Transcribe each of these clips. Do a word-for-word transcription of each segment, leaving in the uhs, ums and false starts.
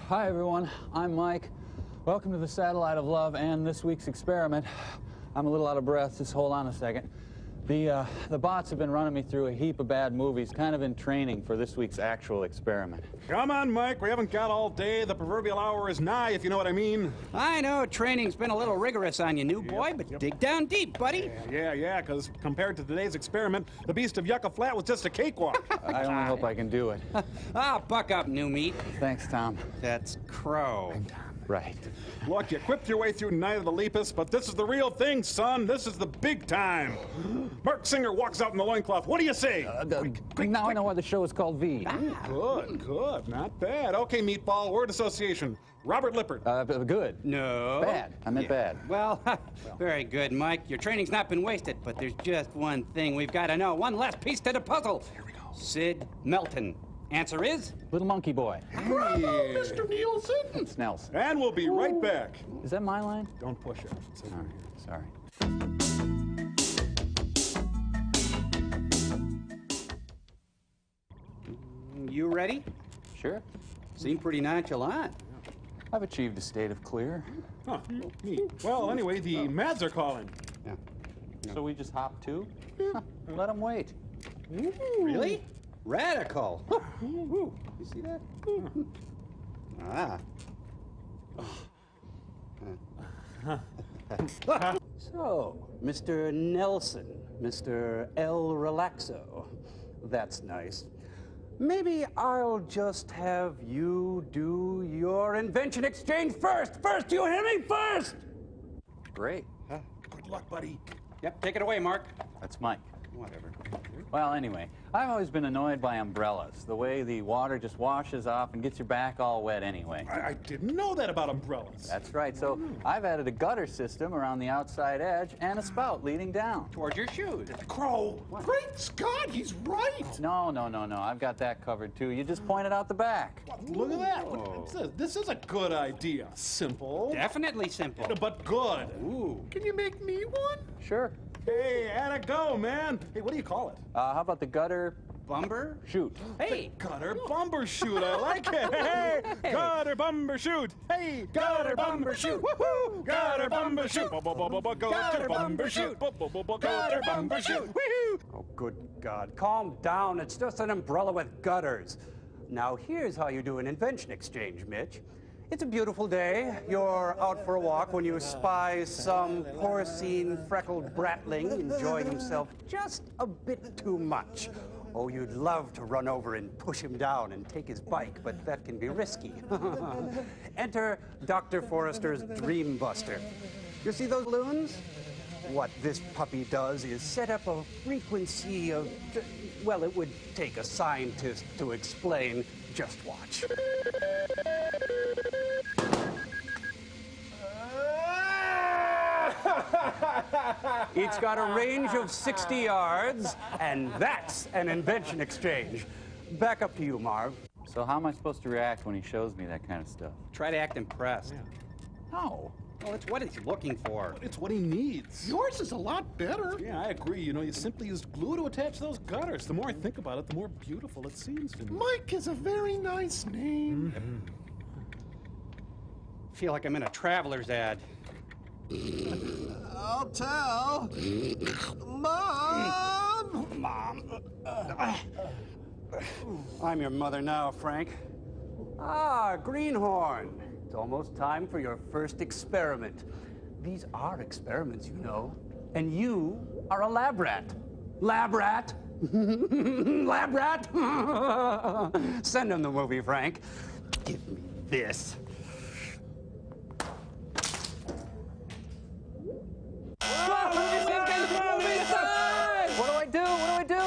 Hi everyone, I'm Mike. Welcome to the Satellite of Love and this week's experiment. I'm a little out of breath, just hold on a second. The, uh, the bots have been running me through a heap of bad movies, kind of in training for this week's actual experiment. Come on, Mike, we haven't got all day. The proverbial hour is nigh, if you know what I mean. I know training's been a little rigorous on you, new boy, Yep, but yep. dig down deep, buddy. Yeah, yeah, yeah, because compared to today's experiment, the Beast of Yucca Flat was just a cakewalk. I only hope I can do it. Ah, buck up, new meat. Thanks, Tom. That's Crow. Right. Look, you quipped your way through Night of the Lepus, but this is the real thing, son. This is the big time. Mark Singer walks out in the loincloth. What do you say? Uh, uh, now I know why the show is called V. Good, good. Not bad. Okay, Meatball, word association. Robert Lippert. Uh, b- good. No. Bad. I meant bad. Well, very good, Mike. Your training's not been wasted, but there's just one thing we've got to know. One last piece to the puzzle. Here we go. Sid Melton. Answer is? Little Monkey Boy. Bravo, Mister Nielsen! It's Nelson. And we'll be right back. Is that my line? Don't push it. It's over All here. right, sorry. You ready? Sure. Seem pretty nonchalant. I've achieved a state of clear. Huh, neat. Well, anyway, the Mads are calling. Yeah. So we just hop too? Huh, let them wait. Really? Radical. You see that? Ah. So, Mister Nelson, Mister El Relaxo. That's nice. Maybe I'll just have you do your invention exchange first. First, you hear me? First! Great. Good luck, buddy. Yep, take it away, Mark. That's Mike. Whatever. Well, anyway, I've always been annoyed by umbrellas. The way the water just washes off and gets your back all wet anyway. I, I didn't know that about umbrellas. That's right. So I've added a gutter system around the outside edge and a spout leading down. Towards your shoes. Crow. Great Scott, he's right! No, no, no, no. I've got that covered too. You just pointed out the back. Look at that. What's this? This is a good idea. Simple. Definitely simple. But good. Ooh. Can you make me one? Sure. Hey, at a go, man. Hey, what do you call it? Uh, how about the gutter Bumber? shoot? Hey! Gutter bumper shoot. I like it. Hey, gutter bumper shoot. Hey, gutter bumper shoot. Woohoo! Gutter bumper shoot. Gutter bumper shoot. Gutter bumper shoot. Woohoo! Oh, good God. Calm down. It's just an umbrella with gutters. Now, here's how you do an invention exchange, Mitch. It's a beautiful day. You're out for a walk when you spy some porcine, freckled bratling enjoying himself just a bit too much. Oh, you'd love to run over and push him down and take his bike, but that can be risky. Enter Doctor Forrester's Dream Buster. You see those loons? What this puppy does is set up a frequency of, well, it would take a scientist to explain. Just watch. It's got a range of sixty yards, and that's an invention exchange. Back up to you, Marv. So how am I supposed to react when he shows me that kind of stuff? Try to act impressed. No. Well, it's what he's looking for. It's what he needs. Yours is a lot better. Yeah, I agree. You know, you simply use glue to attach those gutters. The more I think about it, the more beautiful it seems to me. Mike is a very nice name. Feel like I'm in a traveler's ad. I'll tell. Mom! Mom. I'm your mother now, Frank. Ah, Greenhorn. It's almost time for your first experiment. These are experiments, you know. And you are a lab rat. Lab rat? Lab rat? Send him the movie, Frank. Give me this. What do I do? What do I do?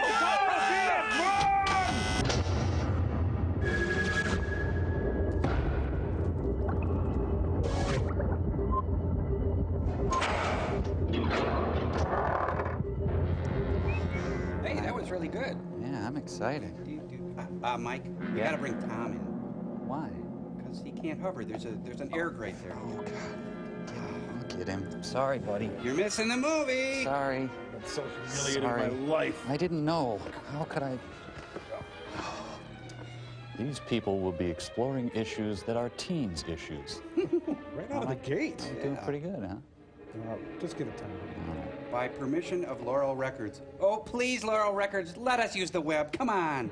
Hey, that was really good. Yeah, I'm excited. Uh, uh, Mike, you Yeah? gotta bring Tom in. Why? Because he can't hover. There's a there's an air grate there. Oh, God. I'll get him. Sorry, buddy. You're missing the movie. Sorry. That's so humiliating Sorry. in my life. I didn't know. How could I? These people will be exploring issues that are teens' issues. Right out of the gate. You're doing pretty good, huh? Uh, just give it time. By permission of Laurel Records. Oh, please, Laurel Records, let us use the web. Come on.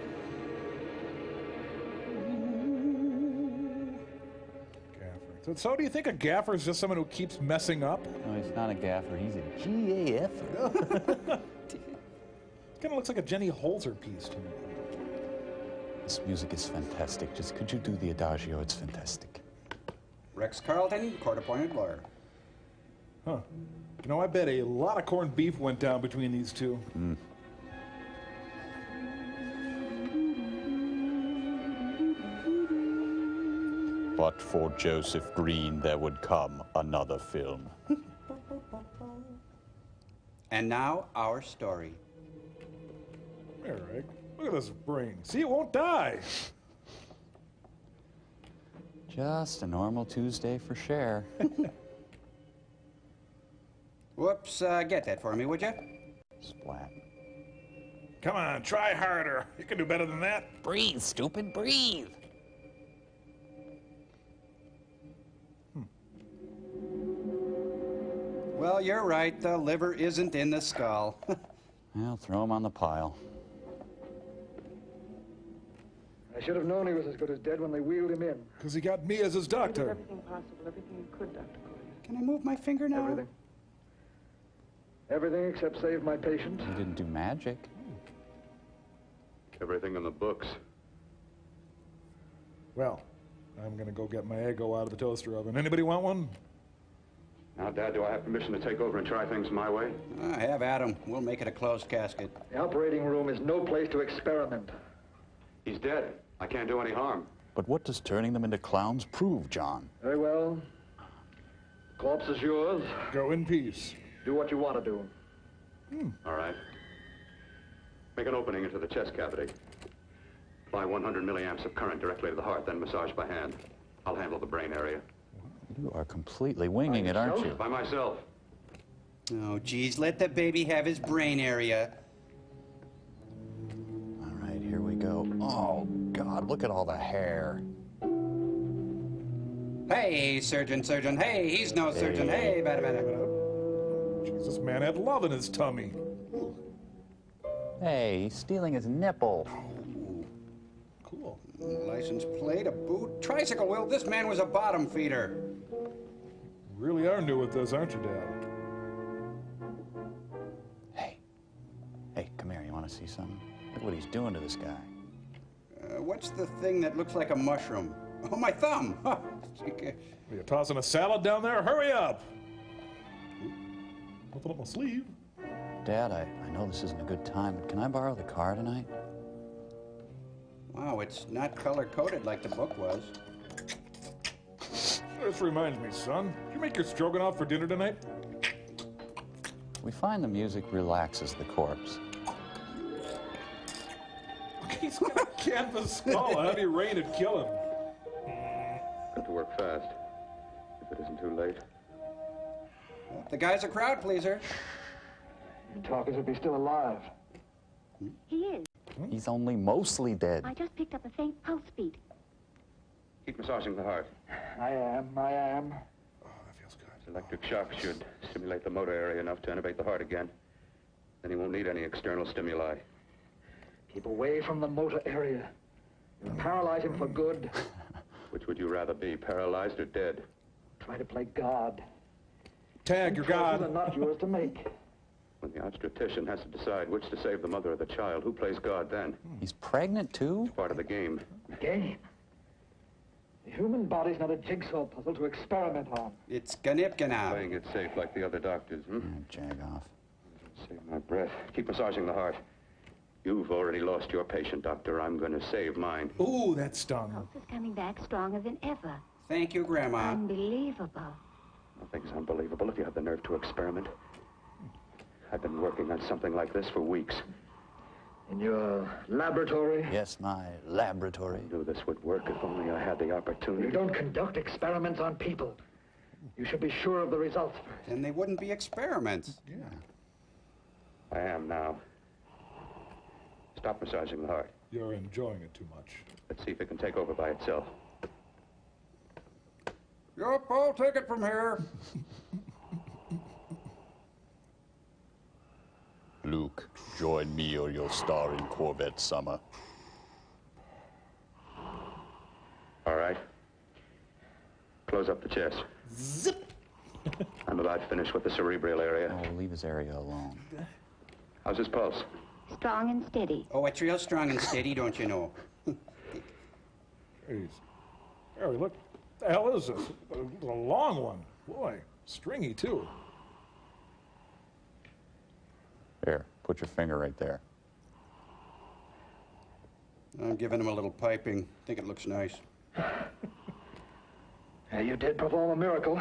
Gaffer. So, so do you think a gaffer is just someone who keeps messing up? No, he's not a gaffer. He's a G A F er. Kind of looks like a Jenny Holzer piece to me. This music is fantastic. Just could you do the adagio? It's fantastic. Rex Carlton, court-appointed lawyer. Huh. You know, I bet a lot of corned beef went down between these two. Mm. But for Joseph Green, there would come another film. And now, our story. Eric, look at this brain. See, it won't die. Just a normal Tuesday for Cher. Whoops, uh, get that for me, would you? Splat. Come on, try harder. You can do better than that. Breathe, stupid, breathe. Well, you're right. The liver isn't in the skull. Well, throw him on the pile. I should have known he was as good as dead when they wheeled him in. Because he got me as his You did doctor. everything possible, everything you could, Doctor Corey. Can I move my finger now? Everything. Everything except save my patient. He didn't do magic. Everything in the books. Well, I'm going to go get my Eggo out of the toaster oven. Anybody want one? Now, Dad, do I have permission to take over and try things my way? Uh, have at him. We'll make it a closed casket. The operating room is no place to experiment. He's dead. I can't do any harm. But what does turning them into clowns prove, John? Very well. Corpse is yours. Go in peace. Do what you want to do. Hmm. All right. Make an opening into the chest cavity. Apply one hundred milliamps of current directly to the heart, then massage by hand. I'll handle the brain area. You are completely winging it, aren't you? By myself. Oh, geez, let the baby have his brain area. All right, here we go. Oh, God, look at all the hair. Hey, surgeon, surgeon. Hey, he's no surgeon. Hey, bada, bada, bada. Jesus, this man had love in his tummy. Hey, he's stealing his nipple. Cool. License plate, a boot, tricycle wheel. This man was a bottom feeder. Really are new at this, aren't you, Dad? Hey. Hey, come here. You want to see something? Look what he's doing to this guy. Uh, what's the thing that looks like a mushroom? Oh, my thumb. Are you tossing a salad down there? Hurry up! Nothing up my sleeve. Dad, I, I know this isn't a good time, but can I borrow the car tonight? Wow, it's not color-coded like the book was. This reminds me, son. Did you make your stroganoff for dinner tonight? We find the music relaxes the corpse. He's got a canvas skull. A heavy rain would kill him. Got to work fast. If it isn't too late. The guy's a crowd pleaser. You talk as if he's still alive. He is. He's only mostly dead. I just picked up a faint pulse beat. Keep massaging the heart. I am, I am. Oh, that feels good. This electric shock should stimulate the motor area enough to innervate the heart again. Then he won't need any external stimuli. Keep away from the motor area. You'll paralyze him for good. Which would you rather be, paralyzed or dead? Try to play God. Tag your God. Choices are not yours to make. When the obstetrician has to decide which to save the mother or the child, who plays God then? He's pregnant, too? It's part of the game. Game. The human body's not a jigsaw puzzle to experiment on. It's Ganipkina. Playing it safe like the other doctors, hmm? Yeah, jag off. Save my breath. Keep massaging the heart. You've already lost your patient, Doctor. I'm going to save mine. Ooh, that stung. Pulse is coming back stronger than ever. Thank you, Grandma. Unbelievable. Nothing's unbelievable if you have the nerve to experiment. I've been working on something like this for weeks. In your laboratory? Yes, my laboratory. I knew this would work if only I had the opportunity. You don't conduct experiments on people. You should be sure of the results first. Then they wouldn't be experiments. Yeah. I am now. Stop massaging the heart. You're enjoying it too much. Let's see if it can take over by itself. Yup, I'll take it from here. Luke, join me or you'll star in Corvette Summer. All right. Close up the chest. Zip! I'm about finished with the cerebral area. Oh, leave his area alone. How's his pulse? Strong and steady. Oh, it's real strong and steady, don't you know? Jeez. Harry, look. What the hell is this? A, a long one. Boy, stringy, too. There, put your finger right there. I'm giving him a little piping. Think it looks nice. Uh, you did perform a miracle.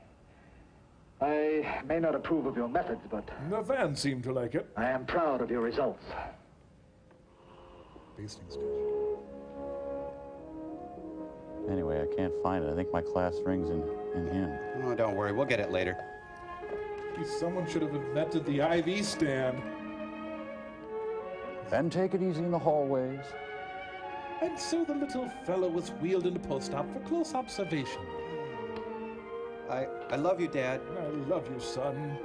I may not approve of your methods, but The fans seem to like it. I am proud of your results. Basting station. Anyway, I can't find it. I think my class ring's in, in him. Oh, don't worry. We'll get it later. Geez, someone should have invented the I V stand. Then take it easy in the hallways. And so the little fellow was wheeled into post-op for close observation. I, I love you, Dad. I love you, son.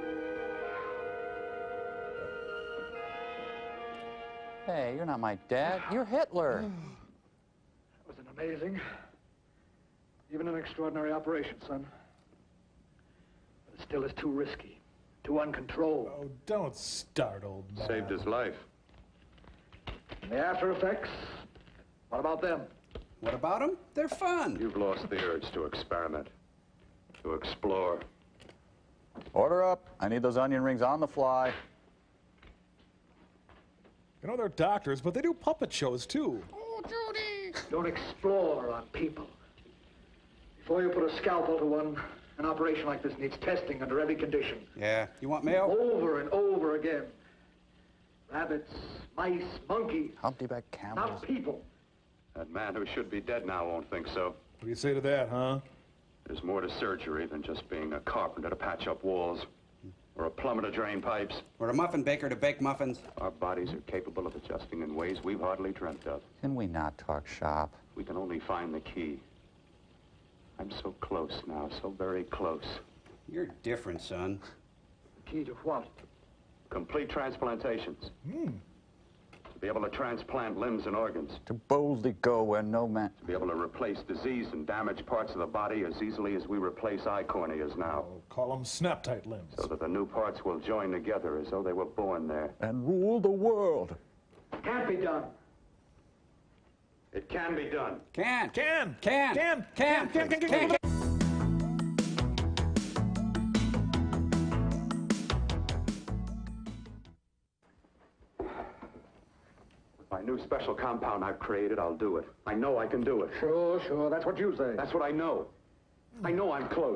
Hey, you're not my dad. You're Hitler. It was an amazing, even an extraordinary operation, son. But it still is too risky, too uncontrolled. Oh, don't start, old man. Saved his life. And the after effects, what about them? What about them? They're fun. You've lost the urge to experiment, to explore. Order up. I need those onion rings on the fly. You know, they're doctors, but they do puppet shows, too. Oh, Judy! Don't explore on people. Before you put a scalpel to one, an operation like this needs testing under every condition. Yeah. You want mail? Over and over again. Rabbits, mice, monkeys. Humptyback camels. Not people. That man who should be dead now won't think so. What do you say to that, huh? There's more to surgery than just being a carpenter to patch up walls, or a plumber to drain pipes. Or a muffin baker to bake muffins? Our bodies are capable of adjusting in ways we've hardly dreamt of. Can we not talk shop? We can only find the key. I'm so close now, so very close. You're different, son. Key to what? Complete transplantations. Hmm. To be able to transplant limbs and organs. To boldly go where no man... To be able to replace diseased and damaged parts of the body as easily as we replace eye corneas now. I'll call them snap-tight limbs. So that the new parts will join together as though they were born there. And rule the world. Can't be done. It can be done. Can. Can! Can. Can! Can. Can! Can! Can! Can. Can! My new special compound I've created, I'll do it. I know I can do it. Sure, sure. That's what you say. That's what I know. I know I'm close.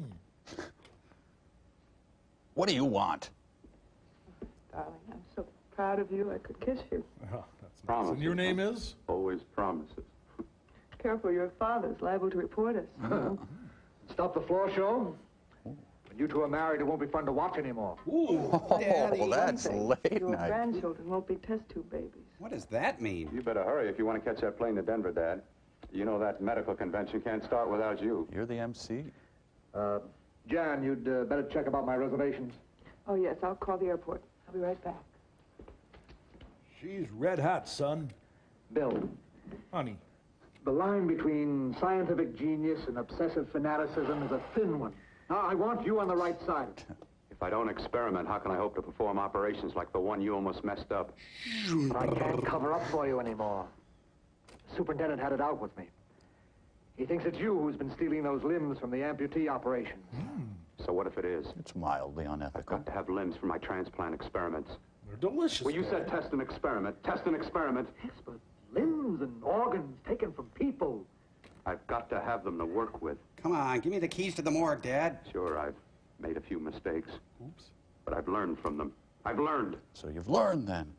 What do you want? Darling, I'm so proud of you, I could kiss you. Oh, that's nice. Promises. And your name is? Always promises. Careful, your father's liable to report us. Stop the floor show. When you two are married, it won't be fun to watch anymore. Ooh. Daddy, Oh, that's one thing, late your night. grandchildren won't be test tube babies. What does that mean? You better hurry if you want to catch that plane to Denver, Dad. You know that medical convention can't start without you. You're the M C. Uh, Jan, you'd uh, better check about my reservations. Oh, yes, I'll call the airport. I'll be right back. She's red hot, son. Bill, Honey. the line between scientific genius and obsessive fanaticism is a thin one. Now, I want you on the right side. If I don't experiment, how can I hope to perform operations like the one you almost messed up? But I can't cover up for you anymore. The superintendent had it out with me. He thinks it's you who's been stealing those limbs from the amputee operation. So what if it is? It's mildly I've unethical. got to have limbs for my transplant experiments. They're delicious. Well, you Dad. said test and experiment. Test and experiment. Yes, but limbs and organs taken from people. I've got to have them to work with. Come on, give me the keys to the morgue, Dad. Sure, I've made a few mistakes, Oops. but I've learned from them. I've learned. So you've learned then.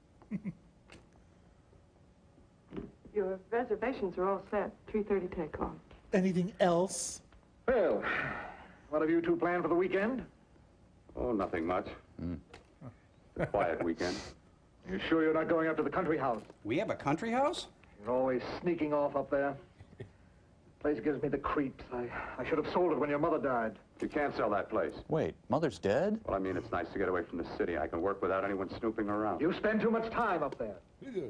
Your reservations are all set. three thirty takeoff. Anything else? Well, what have you two planned for the weekend? Oh, nothing much. A quiet weekend. You sure you're not going up to the country house? We have a country house? You're always sneaking off up there. Place gives me the creeps. I, I should have sold it when your mother died. You can't sell that place. Wait, Mother's dead? Well, I mean, it's nice to get away from the city. I can work without anyone snooping around. You spend too much time up there.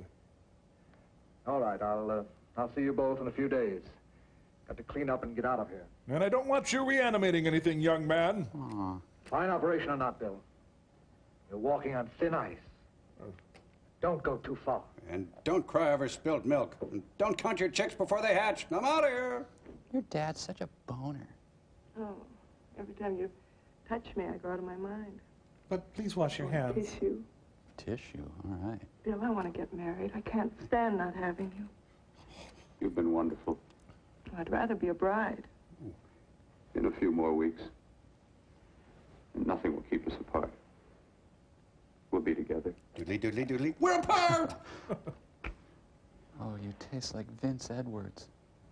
All right, I'll, uh, I'll see you both in a few days. Got to clean up and get out of here. And I don't want you reanimating anything, young man. Aw. Fine operation or not, Bill. You're walking on thin ice. Don't go too far. And don't cry over spilled milk. And don't count your chicks before they hatch. I'm out of here. Your dad's such a boner. Oh, every time you touch me, I go out of my mind. But please wash your hands. Tissue. Tissue, all right. Bill, I want to get married. I can't stand not having you. You've been wonderful. I'd rather be a bride. In a few more weeks, and nothing will keep us apart. We'll be together. Doodly, doodly, doodly. We're apart! Oh, you taste like Vince Edwards.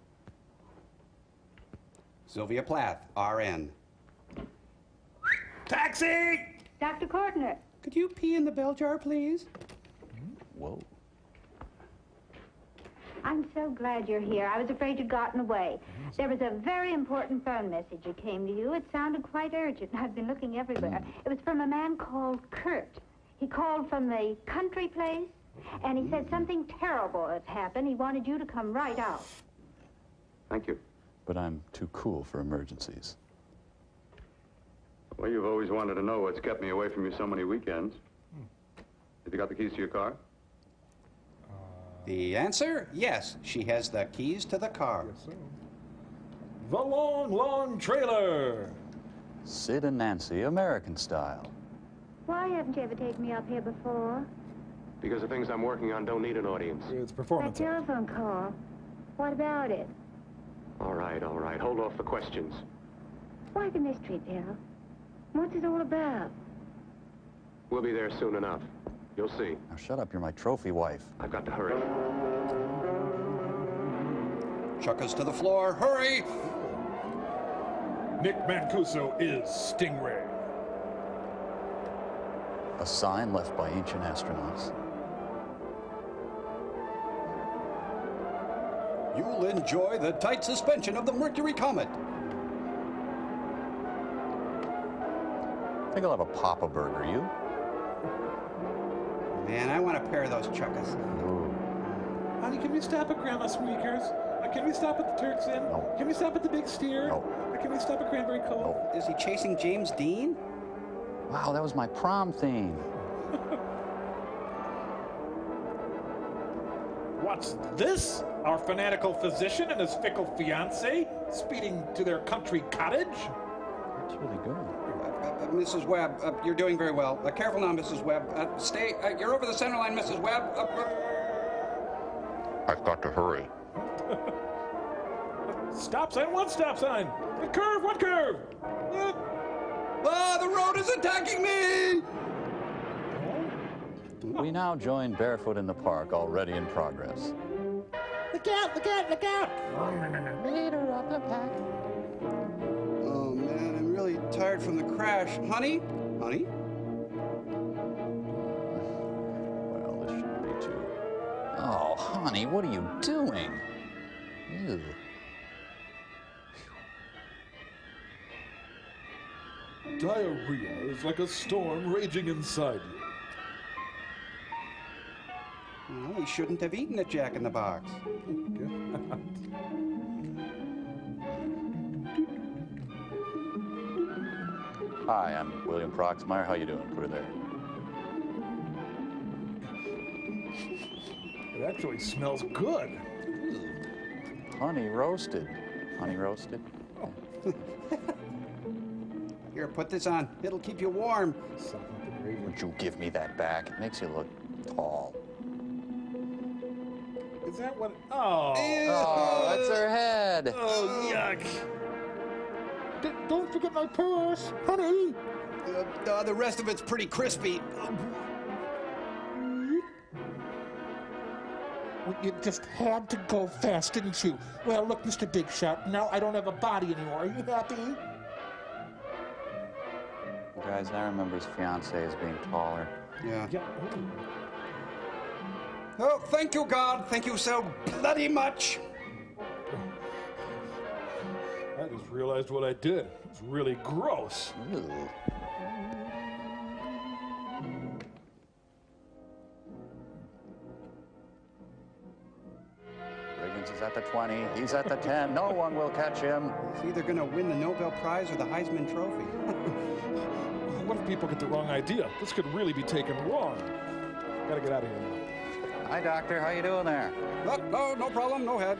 Sylvia Plath, R N. Taxi! Doctor Cordner. Could you pee in the bell jar, please? Whoa. I'm so glad you're here. I was afraid you'd gotten away. There was a very important phone message that came to you. It sounded quite urgent. I've been looking everywhere. It was from a man called Kurt. He called from the country place, and he said something terrible had happened. He wanted you to come right out. Thank you. But I'm too cool for emergencies. Well, you've always wanted to know what's kept me away from you so many weekends. Have you got the keys to your car? The answer? Yes. She has the keys to the car. Yes, sir. The long, long trailer. Sid and Nancy, American style. Why haven't you ever taken me up here before? Because the things I'm working on don't need an audience. It's That performance. telephone call. What about it? All right, all right. Hold off the questions. Why the mystery, Bill? What's it all about? We'll be there soon enough. You'll see. Now shut up, you're my trophy wife. I've got to hurry. Chuck us to the floor. Hurry! Nick Mancuso is Stingray. A sign left by ancient astronauts. You'll enjoy the tight suspension of the Mercury Comet. I think I'll have a Papa Burger, you? Man, I want a pair of those chuckas. Ooh. Honey, can we stop at Grandma Squeakers? Uh, can we stop at the Turks Inn? No. Can we stop at the Big Steer? No. Uh, can we stop at Cranberry Cove? No. Is he chasing James Dean? Wow, that was my prom theme. What's this? Our fanatical physician and his fickle fiancée speeding to their country cottage? That's really good. Uh, uh, Missus Webb, uh, you're doing very well. Uh, careful now, Missus Webb. Uh, stay. Uh, you're over the center line, Missus Webb. Uh, uh. I've got to hurry. Stop sign, one stop sign. The curve, what curve? Uh, Ah, the road is attacking me! We now join Barefoot in the Park, already in progress. look out, look out, look out! Leader of the pack. Oh, man, I'm really tired from the crash. Honey? Honey? Well, this shouldn't be too... Oh, honey, what are you doing? Ew. Diarrhea is like a storm raging inside you. Well, he shouldn't have eaten at Jack in the Box. Hi, I'm William Proxmire. How you doing? Put it there. It actually smells good. Honey roasted. Honey roasted. Here, put this on. It'll keep you warm. Would you give me that back? It makes you look tall. Is that what? Oh. Oh, that's her head. Oh, yuck. D- don't forget my purse, honey. Uh, uh, the rest of it's pretty crispy. Well, you just had to go fast, didn't you? Well, look, Mister Big Shot, now I don't have a body anymore. Are you happy? Guys, I remember his fiancée as being taller. Yeah. Yeah. Oh, thank you, God. Thank you so bloody much. I just realized what I did. It's really gross. Ew. Riggins is at the twenty. He's at the ten. No one will catch him. He's either going to win the Nobel Prize or the Heisman Trophy. What if people get the wrong idea? This could really be taken wrong. Gotta get out of here now. Hi, Doctor. How you doing there? Oh, no, no problem. No head.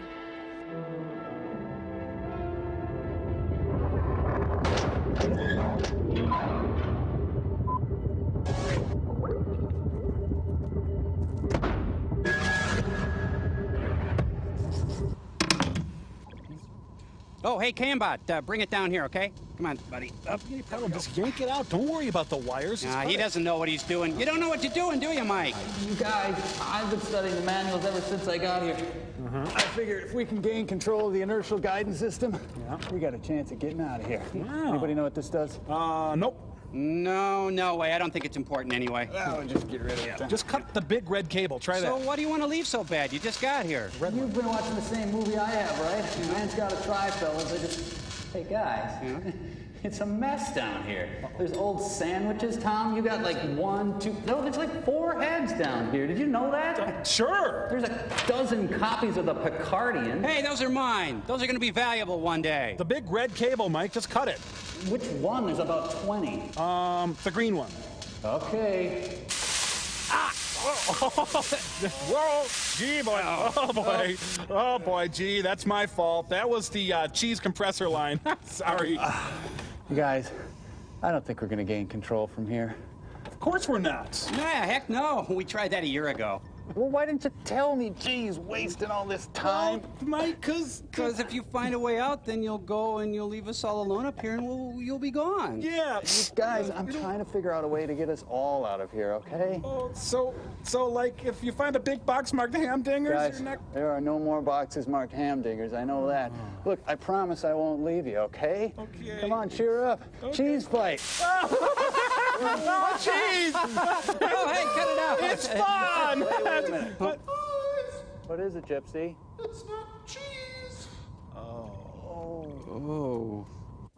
Oh, hey, Cambot, uh, bring it down here, okay? Come on, buddy. Up. Hey, Pelham, just yank it out. Don't worry about the wires. Nah, he doesn't know what he's doing. You don't know what you're doing, do you, Mike? You guys, I've been studying the manuals ever since I got here. Mm-hmm. I figure if we can gain control of the inertial guidance system, yeah. we got a chance of getting out of here. Wow. Anybody know what this does? Uh, nope. No, no way. I don't think it's important anyway. Oh, just get rid of it. Just cut the big red cable. Try that. So what do you want to leave so bad? You just got here. You've been watching the same movie I have, right? Man's got to try, fellas. I just... Hey, guys. Yeah? It's a mess down here. There's old sandwiches, Tom. You got like one, two... No, there's like four heads down here. Did you know that? Uh, sure. There's a dozen copies of the Picardian. Hey, those are mine. Those are going to be valuable one day. The big red cable, Mike. Just cut it. Which one? There's about twenty. Um, the green one. Okay. Ah! Whoa! Gee, boy. Oh, boy. Oh, boy. Gee, that's my fault. That was the uh, cheese compressor line. Sorry. You guys, I don't think we're going to gain control from here. Of course we're not. Nah, heck no. We tried that a year ago. Well, why didn't you tell me? Geez, wasting all this time. Well, Mike, because... Because if you find a way out, then you'll go and you'll leave us all alone up here and we'll, you'll be gone. Yeah. Guys, I'm trying to figure out a way to get us all out of here, okay? Oh, so, so like, if you find a big box marked Hamdingers, Guys, you're not... there are no more boxes marked Hamdingers. I know that. Oh. Look, I promise I won't leave you, okay? Okay. Come on, cheer up. Okay. Cheese fight. Oh, cheese! Oh, hey, cut it out. It's fun! Wait, wait a minute. But, what is it, Gypsy? It's not cheese. Oh. Oh.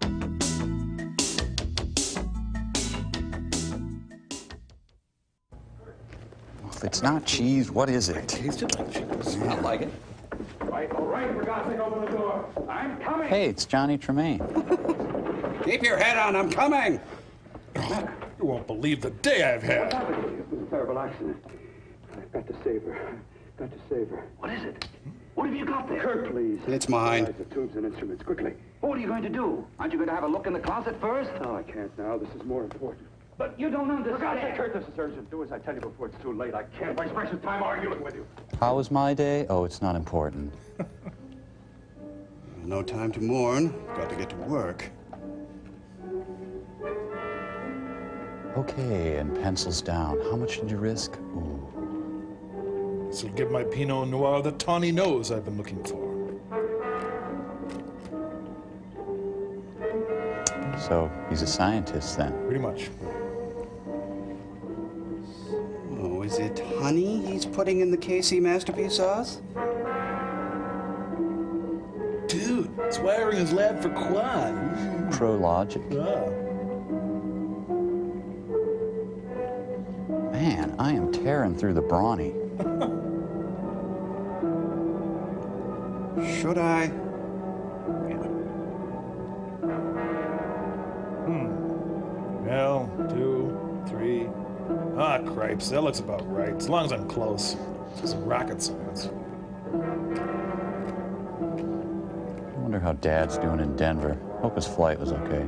Well, if it's not cheese, what is it? tasted like cheese. I like it. Right, all right, for God's sake, open the door. I'm coming. Hey, it's Johnny Tremaine. Keep your head on. I'm coming. You won't believe the day I've had. It was a terrible accident. I've got to save her. Got to save her. What is it? What have you got there? Kurt, please. It's mine. Right, the tubes and instruments, quickly. What are you going to do? Aren't you going to have a look in the closet first? No, I can't now. This is more important. But you don't understand. For God's sake, Kurt, this is urgent. Do as I tell you before it's too late. I can't waste precious time arguing with you. How was my day? Oh, it's not important. No time to mourn. Got to get to work. Okay, and pencils down. How much did you risk? Ooh. This will give my Pinot Noir the tawny nose I've been looking for. So, he's a scientist then? Pretty much. Oh, is it honey he's putting in the K C masterpiece sauce? Dude, it's wiring his lab for quad. Prologic. Yeah. Man, I am tearing through the brawny. Should I? Hmm. Well, two, three. Ah, cripes. That looks about right. As long as I'm close. It's just rocket science. I wonder how Dad's doing in Denver. Hope his flight was okay.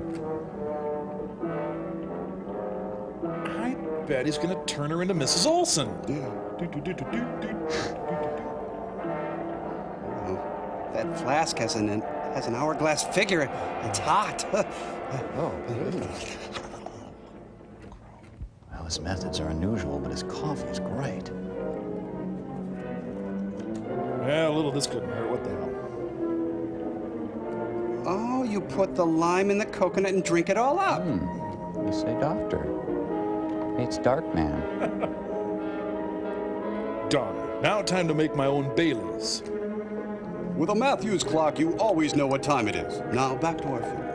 I bet he's gonna turn her into Missus Olson. Oh, that flask has an has an hourglass figure. It's hot. Oh, well, his methods are unusual, but his coffee is great. Yeah, a little this couldn't hurt. What the hell? Oh, you put the lime in the coconut and drink it all up. Hmm. You say doctor. It's Dark Man. Done. Now time to make my own Baileys. With a Matthews clock, you always know what time it is. Now, back to our film.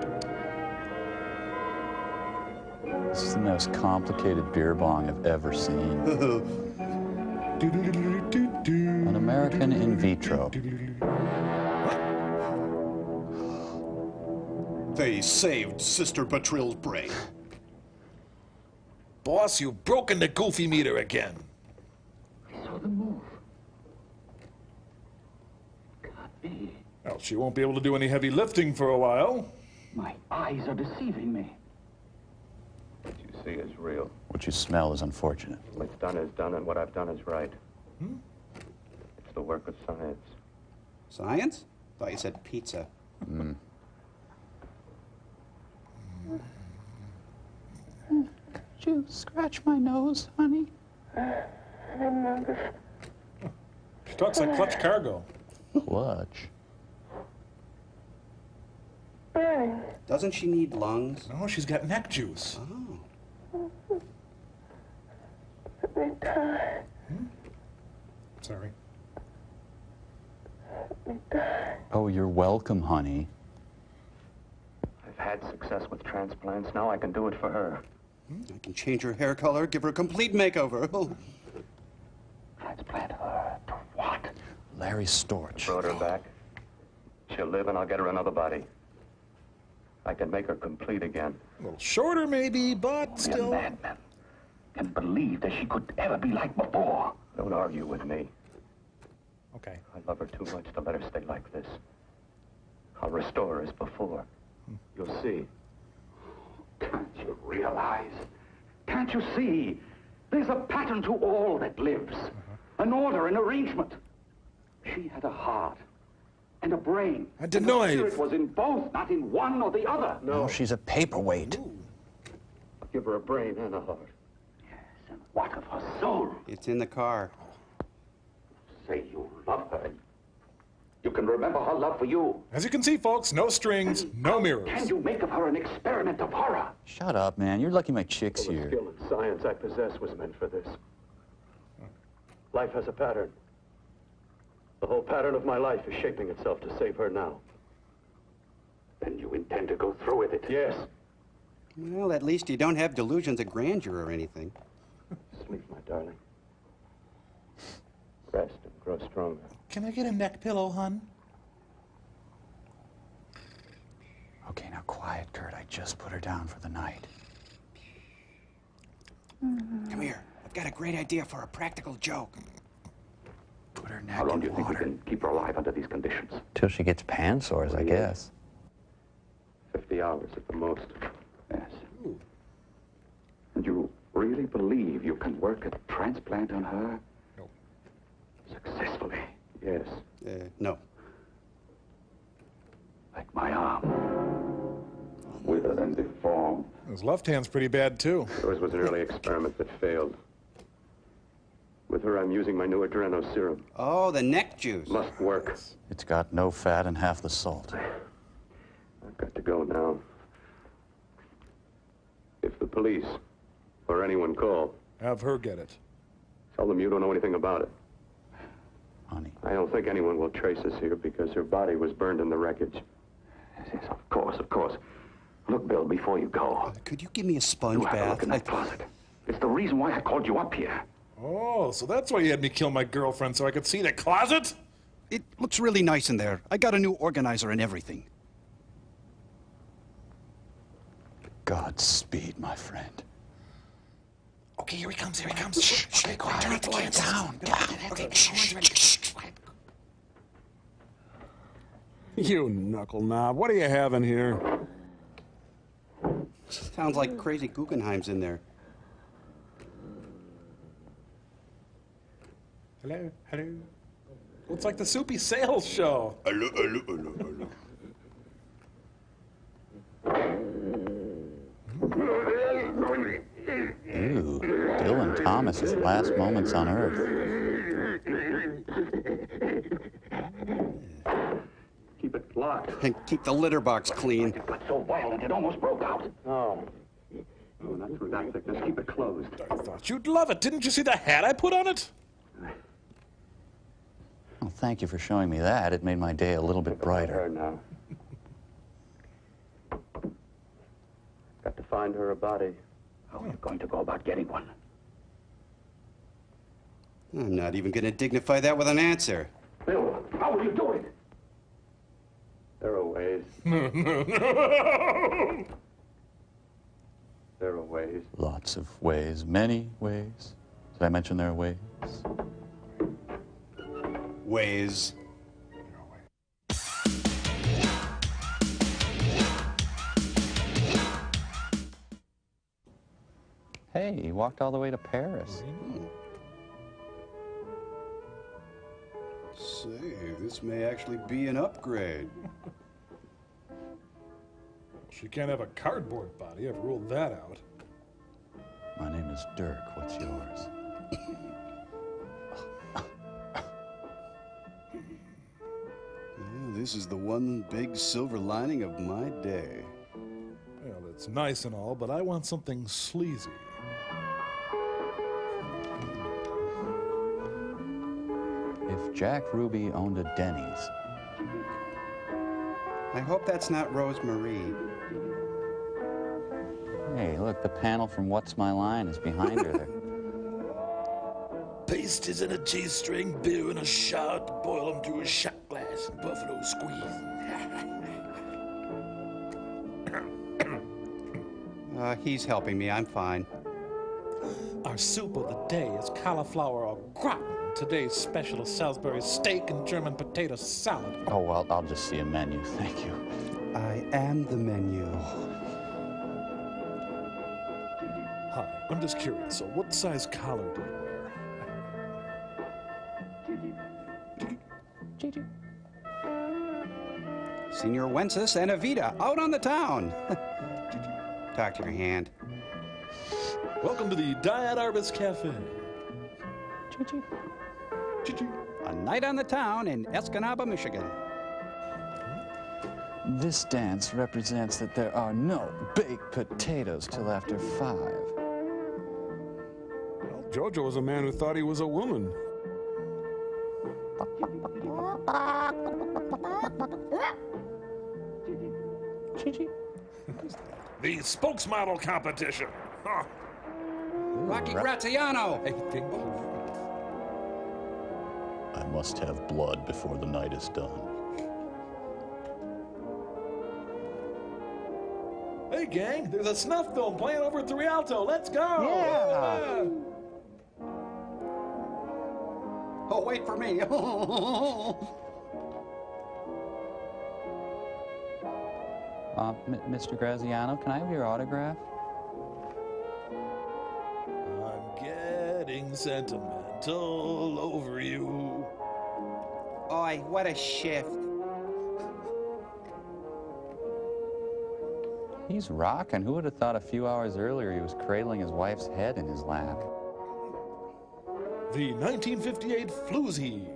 This is the most complicated beer bong I've ever seen. An American in vitro. They saved Sister Batrill's brain. Boss, you've broken the goofy meter again. I saw them move. Can't be. Well, she won't be able to do any heavy lifting for a while. My eyes are deceiving me. What you see is real. What you smell is unfortunate. What's done is done, and what I've done is right. Hmm? It's the work of science. Science? Thought you said pizza. Mm. Could you scratch my nose, honey? She talks like Clutch Cargo. Clutch? Doesn't she need lungs? No, she's got neck juice. Oh. Hmm? Sorry. Oh, you're welcome, honey. I've had success with transplants. Now I can do it for her. I can change her hair color, give her a complete makeover. Oh. Transplant her to what? Larry Storch. Brought her back. She'll live, and I'll get her another body. I can make her complete again. A little shorter, maybe, but still. A madman can believe that she could ever be like before. Don't argue with me. Okay. I love her too much to let her stay like this. I'll restore her as before. Hmm. You'll see. Can't you realize? Can't you see? There's a pattern to all that lives. Uh-huh. An order, an arrangement. She had a heart and a brain. I deny it. It was in both, not in one or the other. No, no she's a paperweight. Ooh. I'll give her a brain and a heart. Yes, and what of her soul? It's in the car. Say you love her. You can remember her love for you. As you can see, folks, no strings, and no mirrors. Can you make of her an experiment of horror? Shut up, man. You're lucky my chick's Well, here. The skill and science I possess was meant for this. Life has a pattern. The whole pattern of my life is shaping itself to save her now. Then you intend to go through with it? Yes. Well, at least you don't have delusions of grandeur or anything. Sleep, my darling. Rest and grow stronger. Can I get a neck pillow, hon? Okay, now quiet, Kurt. I just put her down for the night. Come here. I've got a great idea for a practical joke. Put her neck How long in do you think we water. can keep her alive under these conditions? Till she gets pan sores, I guess. Fifty hours at the most. Yes. Ooh. And you really believe you can work a transplant on her? No. Successfully? Yes. Uh, no. Like my arm. Withered and deformed. His left hand's pretty bad, too. Yours was an early experiment that failed. With her, I'm using my new adreno serum. Oh, the neck juice. Must work. It's got no fat and half the salt. I've got to go now. If the police or anyone call, Have her get it. tell them you don't know anything about it. Honey. I don't think anyone will trace us here because her body was burned in the wreckage. Yes, yes, of course, of course. Look, Bill, before you go. Uh, could you give me a sponge You have a bath? look in that I- closet. It's the reason why I called you up here. Oh, so that's why you had me kill my girlfriend, so I could see the closet? It looks really nice in there. I got a new organizer and everything. Godspeed, my friend. Okay, here he comes, here he comes. Shh, shh, Okay, quiet. turn off the lights. Down, down. Okay, shh, shh, shh, shh. You knuckle knob. What do you have in here? Sounds like crazy Guggenheim's in there. Hello, hello. Looks like the Soupy Sales Show. Hello, hello, hello, hello. Ew. Dylan Thomas's last moments on Earth. Keep it locked. And keep the litter box clean. It got so violent it almost broke out. Oh. Oh, not through that thickness. Keep it closed. I thought you'd love it. Didn't you see the hat I put on it? thank you for showing me that. It made my day a little bit brighter. Now. Got to find her a body. How are you going to go about getting one? I'm not even going to dignify that with an answer. Bill, how will you do it? There are ways. There are ways. Lots of ways, many ways. Did I mention there are ways? Ways. Hey, he walked all the way to Paris. Say, this may actually be an upgrade. She can't have a cardboard body. I've ruled that out. My name is Dirk. What's yours? Yeah, this is the one big silver lining of my day. Well, it's nice and all, but I want something sleazy. If Jack Ruby owned a Denny's. I hope that's not Rosemary. Hey, look, the panel from What's My Line is behind her there. Pasties in a cheese string, beer in a shot, boil them to a shot glass, and buffalo squeeze. uh, he's helping me. I'm fine. Our soup of the day is cauliflower au gratin. Today's special is Salisbury steak and German potato salad. Oh, well, I'll just see a menu. Thank you. I am the menu. Hi, I'm just curious. So what size collar do you wear? Senior Wences and Evita out on the town. Talk to your hand. Welcome to the Diet Arbus Cafe. A night on the town in Escanaba, Michigan. This dance represents that there are no baked potatoes till after five. Well, Jojo was a man who thought he was a woman. The spokesmodel competition. Huh. Rocky Graziano. I think I must have blood before the night is done. Hey, gang, there's a snuff film playing over at the Rialto. Let's go! Yeah! Oh, wait for me. uh, M Mister Graziano, can I have your autograph? I'm getting sentimental over you. Oi, what a shift. He's rocking. Who would have thought a few hours earlier he was cradling his wife's head in his lap? The nineteen fifty-eight floozy.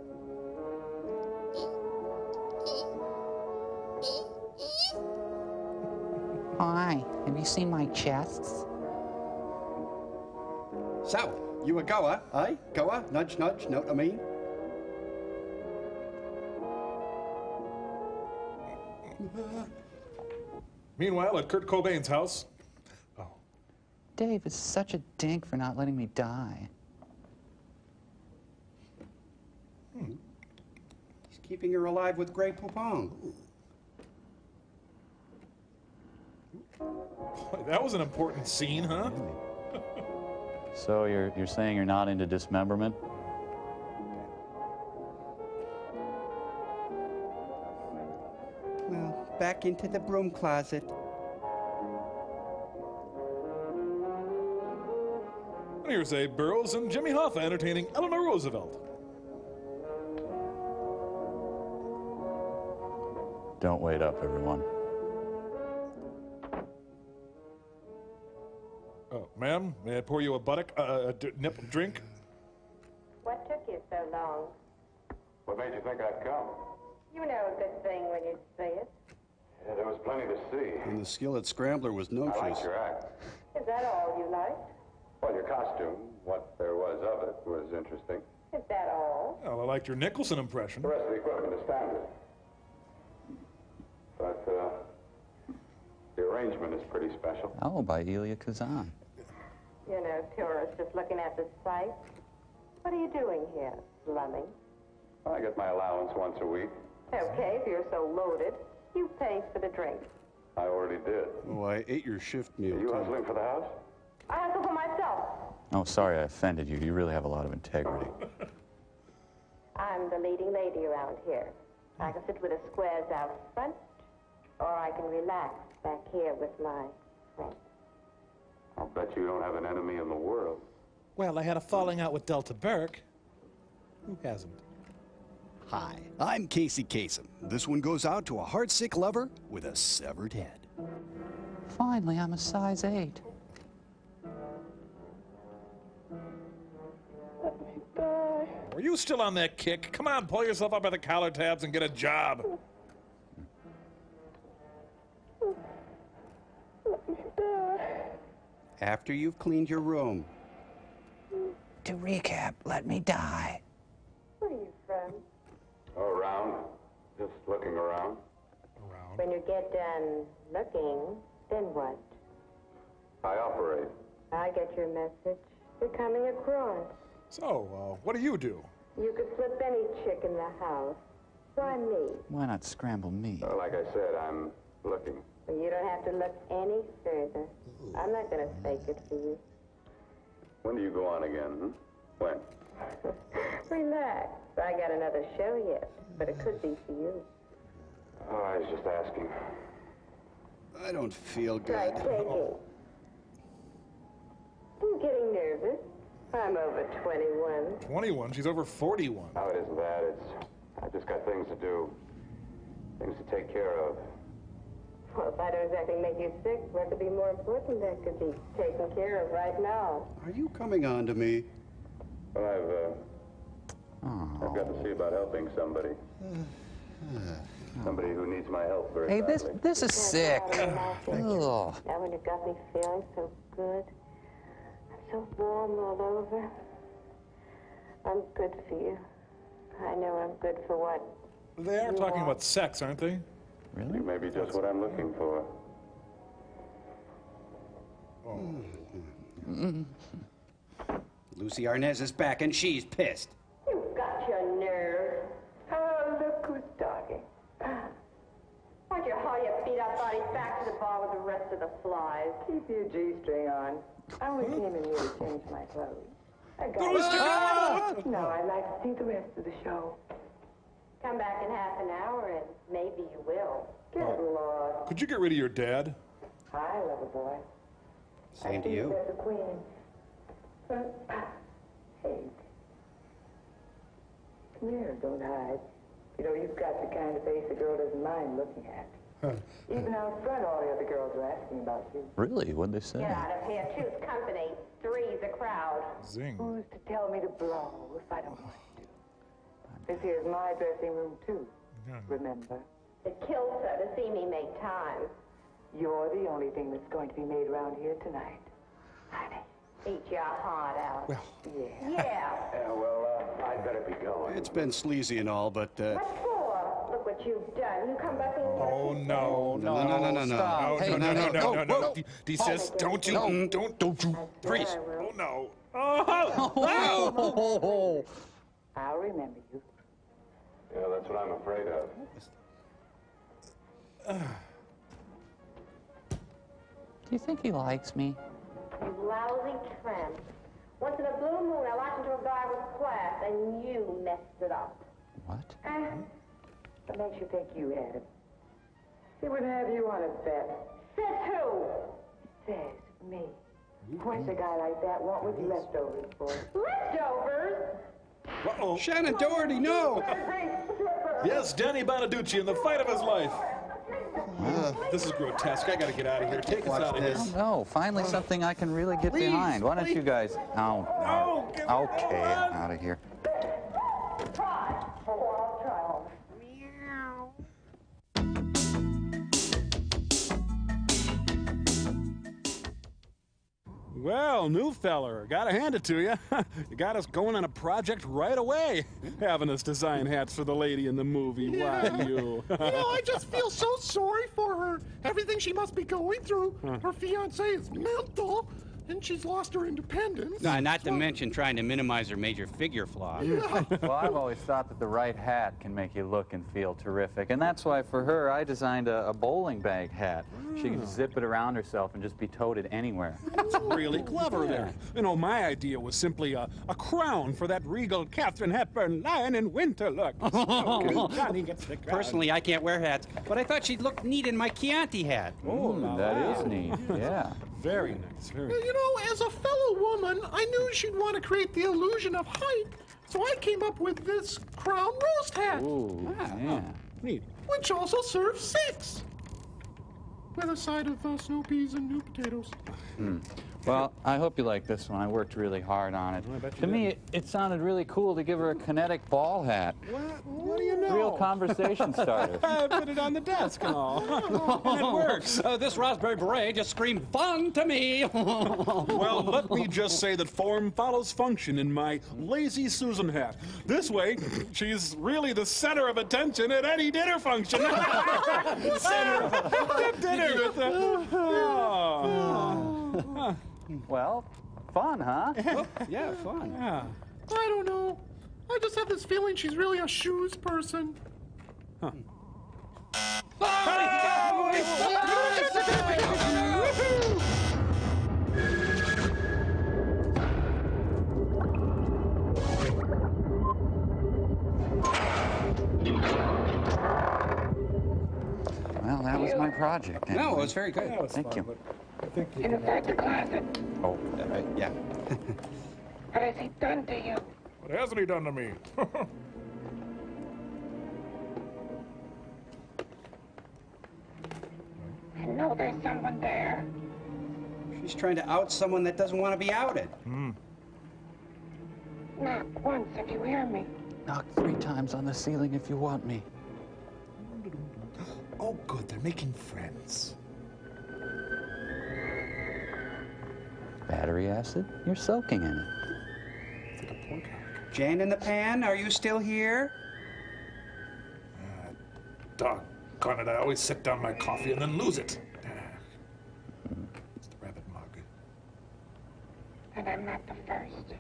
Hi, have you seen my chests? So, you a goer, eh? Goer? Nudge, nudge, know what I mean? Meanwhile, at Kurt Cobain's house. Oh. Dave is such a dink for not letting me die. Hmm. He's keeping her alive with Grey Poupon. Boy, that was an important scene, huh? So you're, you're saying you're not into dismemberment? Well, back into the broom closet. And here's Abe Burrows and Jimmy Hoffa entertaining Eleanor Roosevelt. Don't wait up, everyone. Oh, ma'am, may I pour you a buttock, uh, a d nip drink? What took you so long? What made you think I'd come? You know a good thing when you see it. Yeah, there was plenty to see. And the skillet scrambler was no I choice. liked your act. Is that all you liked? Well, your costume, what there was of it, was interesting. Is that all? Well, I liked your Nicholson impression. The rest of the equipment is standard. But, uh, the arrangement is pretty special. Oh, by Elia Kazan. You know, tourists just looking at the sights. What are you doing here, slumming? I get my allowance once a week. Okay, if you're so loaded, you pay for the drinks. I already did. Oh, I ate your shift meal. Are you too. hustling for the house? I hustle for myself. Oh, sorry I offended you. You really have a lot of integrity. I'm the leading lady around here. I can sit with the squares out front, or I can relax back here with my friends. I'll bet you don't have an enemy in the world. Well, I had a falling out with Delta Burke. Who hasn't? Hi, I'm Casey Kasem. This one goes out to a heartsick lover with a severed head. Finally, I'm a size eight. Are you still on that kick? Come on, pull yourself up by the collar tabs and get a job. After you've cleaned your room. To recap, let me die. Where are you from? Oh, around. Just looking around. Around. When you get done looking, then what? I operate. I get your message. You're coming across. So, uh, what do you do? You could flip any chick in the house. Why me? Why not scramble me? Uh, like I said, I'm looking. Well, you don't have to look any further. I'm not going to fake it for you. When do you go on again? Hmm? When? Relax. I got another show yet, but it could be for you. Oh, I was just asking. I don't feel good. Try taking. I'm getting nervous. I'm over twenty-one. twenty-one? She's over forty-one. No, it isn't that. It's... I've just got things to do. Things to take care of. Well, if I don't exactly make you sick, what could be more important that could be taken care of right now? Are you coming on to me? Well, I've, uh... Oh. I've got to see about helping somebody. Somebody who needs my help very Hey, badly. this this is sick. Ugh. Now when you got me feeling so good, I'm so warm all over. I'm good for you. I know I'm good for what? They are talking about sex, aren't they? Really? You may be just what I'm looking for. Mm. Lucy Arnaz is back and she's pissed. You've got your nerve. Oh, look who's talking. Why don't you haul your beat up body back to the bar with the rest of the flies? Keep your G-string on. I only came in here to change my clothes. I got it. No, I'd like to see the rest of the show. Come back in half an hour and maybe you will. Good Lord. Could you get rid of your dad? Hi, lover boy. Same to you. The queen. Hey. Come here, don't hide. You know, you've got the kind of face a girl doesn't mind looking at. Even out front, all the other girls are asking about you. Really? What'd they say? Get out of here. Two's company. Three's a crowd. Zing. Who's to tell me to blow if I don't want to? This here's my dressing room, too. Remember? It kills her to see me make time. You're the only thing that's going to be made around here tonight. Honey, eat your heart out. Well. Yeah. Yeah. Yeah, well, uh, I'd better be going. It's been sleazy and all, but uh, What for? Look what you've done. You come back and... Oh, no, no, no, no, no, no. No, Hey, no, no, no, no, no, no. no. D- desist. Don't you, mm, don't, don't you. freeze. Oh, no. Oh, oh. I'll remember you. Yeah, that's what I'm afraid of. Do you think he likes me? You lousy tramp. Once in a blue moon, I latched into a guy with class, and you messed it up. What? Uh, what makes you think you had him? He wouldn't have you on his bet. Says who? Says me. What's a guy like that want with leftovers for? Leftovers? Uh-oh. Shannon Doherty, no! Yes, Danny Bonaducci in the fight of his life. Uh, This is grotesque. I gotta get out of here. Take us out of here. Oh, no, finally something I can really get Please, behind. Why don't you guys... Oh, No, get me okay, on. out of here. Try. Oh, I'll try. Well, new feller, gotta hand it to you. You got us going on a project right away. Having us design hats for the lady in the movie. Why, you? You know, I just feel so sorry for her. Everything she must be going through. Huh. Her fiance is mental, and she's lost her independence. Uh, not to mention trying to minimize her major figure flaw. Yeah. Well, I've always thought that the right hat can make you look and feel terrific. And that's why, for her, I designed a, a bowling bag hat. She can zip it around herself and just be toted anywhere. That's really clever there. You know, my idea was simply a, a crown for that regal Katharine Hepburn lion in winter look. So Johnny gets the crown. Personally, I can't wear hats, but I thought she'd look neat in my Chianti hat. Oh, Mm, that is neat, yeah. Very nice, very You know, as a fellow woman, I knew she'd want to create the illusion of height, so I came up with this crown roast hat. Ooh, yeah. Neat. Which also serves six. With a side of uh, snow peas and new potatoes. Mm. Well, I hope you like this one. I worked really hard on it. I bet you To did. me, it, it sounded really cool to give her a kinetic ball hat. What? What do you know? Real conversation starter. I put it on the desk and all. And it works. Uh, this raspberry beret just screamed fun to me. Well, let me just say that form follows function in my lazy Susan hat. This way, she's really the center of attention at any dinner function. Center of dinner with the... Oh. Well, fun, huh? Oh, yeah, fun. Yeah. I don't know. I just have this feeling she's really a shoes person. Huh. Well, that was my project. No, anyway. it was very good. That was Thank fun, you. but I think you In can- the closet. Oh, uh, yeah. What has he done to you? What hasn't he done to me? I know there's someone there. She's trying to out someone that doesn't want to be outed. Hmm. Knock once if you hear me. Knock three times on the ceiling if you want me. Oh, good. They're making friends. Battery acid? You're soaking in it. It's like a pork hock. Jane in the pan, are you still here? Uh, doggone it, I always set down my coffee and then lose it. Ah. It's the rabbit mug. And I'm not the first.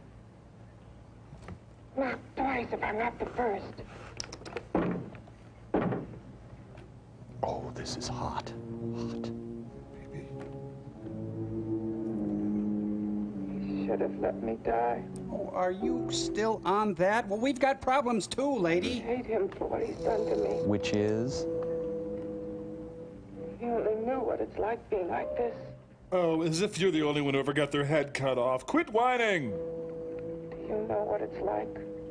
Knock twice if I'm not the first. Oh, this is hot. Hot. Baby. He should have let me die. Oh, are you still on that? Well, we've got problems too, I lady. hate him for what he's done to me. Which is? If you only knew what it's like being like this. Oh, as if you're the only one who ever got their head cut off. Quit whining! Do you know what it's like?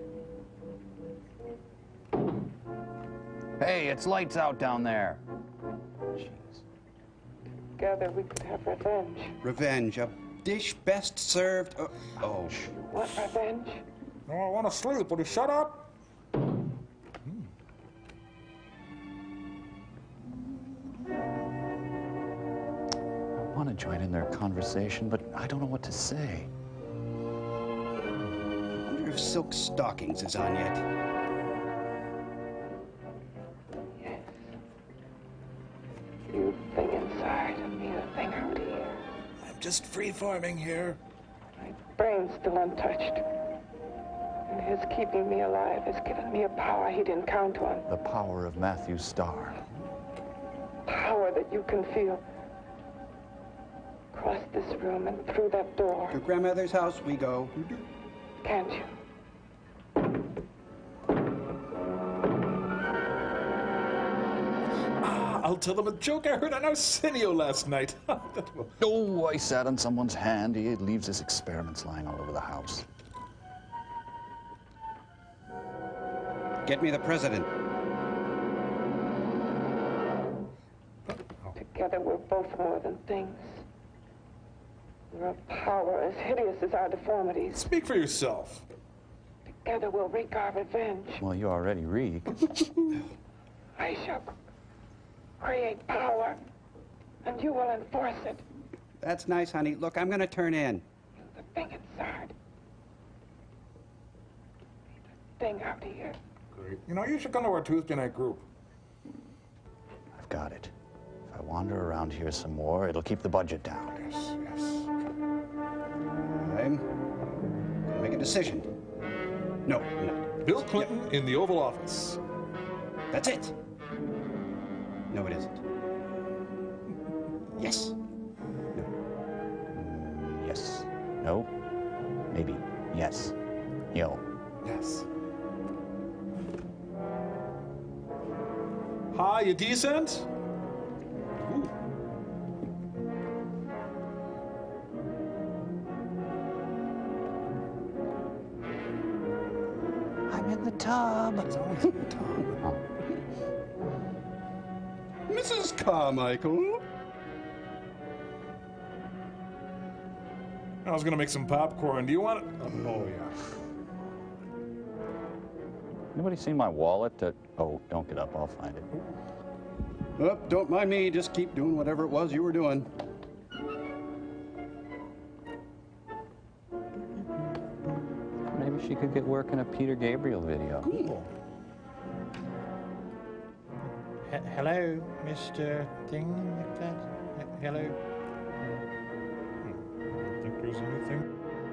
Hey, it's lights out down there. Jeez. Together we could have revenge. Revenge, a dish best served. Oh, oh. What revenge? No, I want to sleep. Will you shut up? I want to join in their conversation, but I don't know what to say. I wonder if Silk Stockings is on yet. Yes. You thing inside and me the thing out here. I'm just free-farming here. My brain's still untouched. And his keeping me alive has given me a power he didn't count on. The power of Matthew Starr. Power that you can feel. Across this room and through that door. To grandmother's house we go. Can't you? Ah, I'll tell them a joke I heard on Arsenio last night. That will... Oh, I sat on someone's hand. He leaves his experiments lying all over the house. Get me the president. Together we're both more than things. We're a power as hideous as our deformities. Speak for yourself. Together we'll wreak our revenge. Well, you already reek. I shall create power, and you will enforce it. That's nice, honey. Look, I'm going to turn in. The thing inside. The thing out here. Great. You know, you should come to our Tuesday night group. I've got it. If I wander around here some more, it'll keep the budget down. Yes, yes. I'm going to make a decision. No, no. Bill Clinton in the Oval Office. That's it. No, it isn't. Yes. No. Mm, yes. No. Maybe. Yes. Yo. Yes. Hi, you decent? Ooh. I'm in the tub. It's always in the tub. Oh. Missus Carmichael? I was gonna make some popcorn. Do you want it? Oh, oh yeah. Anybody seen my wallet? That... Oh, don't get up. I'll find it. Oh, don't mind me. Just keep doing whatever it was you were doing. Maybe she could get work in a Peter Gabriel video. Cool. H hello, Mister Thing like that? H hello? I don't think there's anything.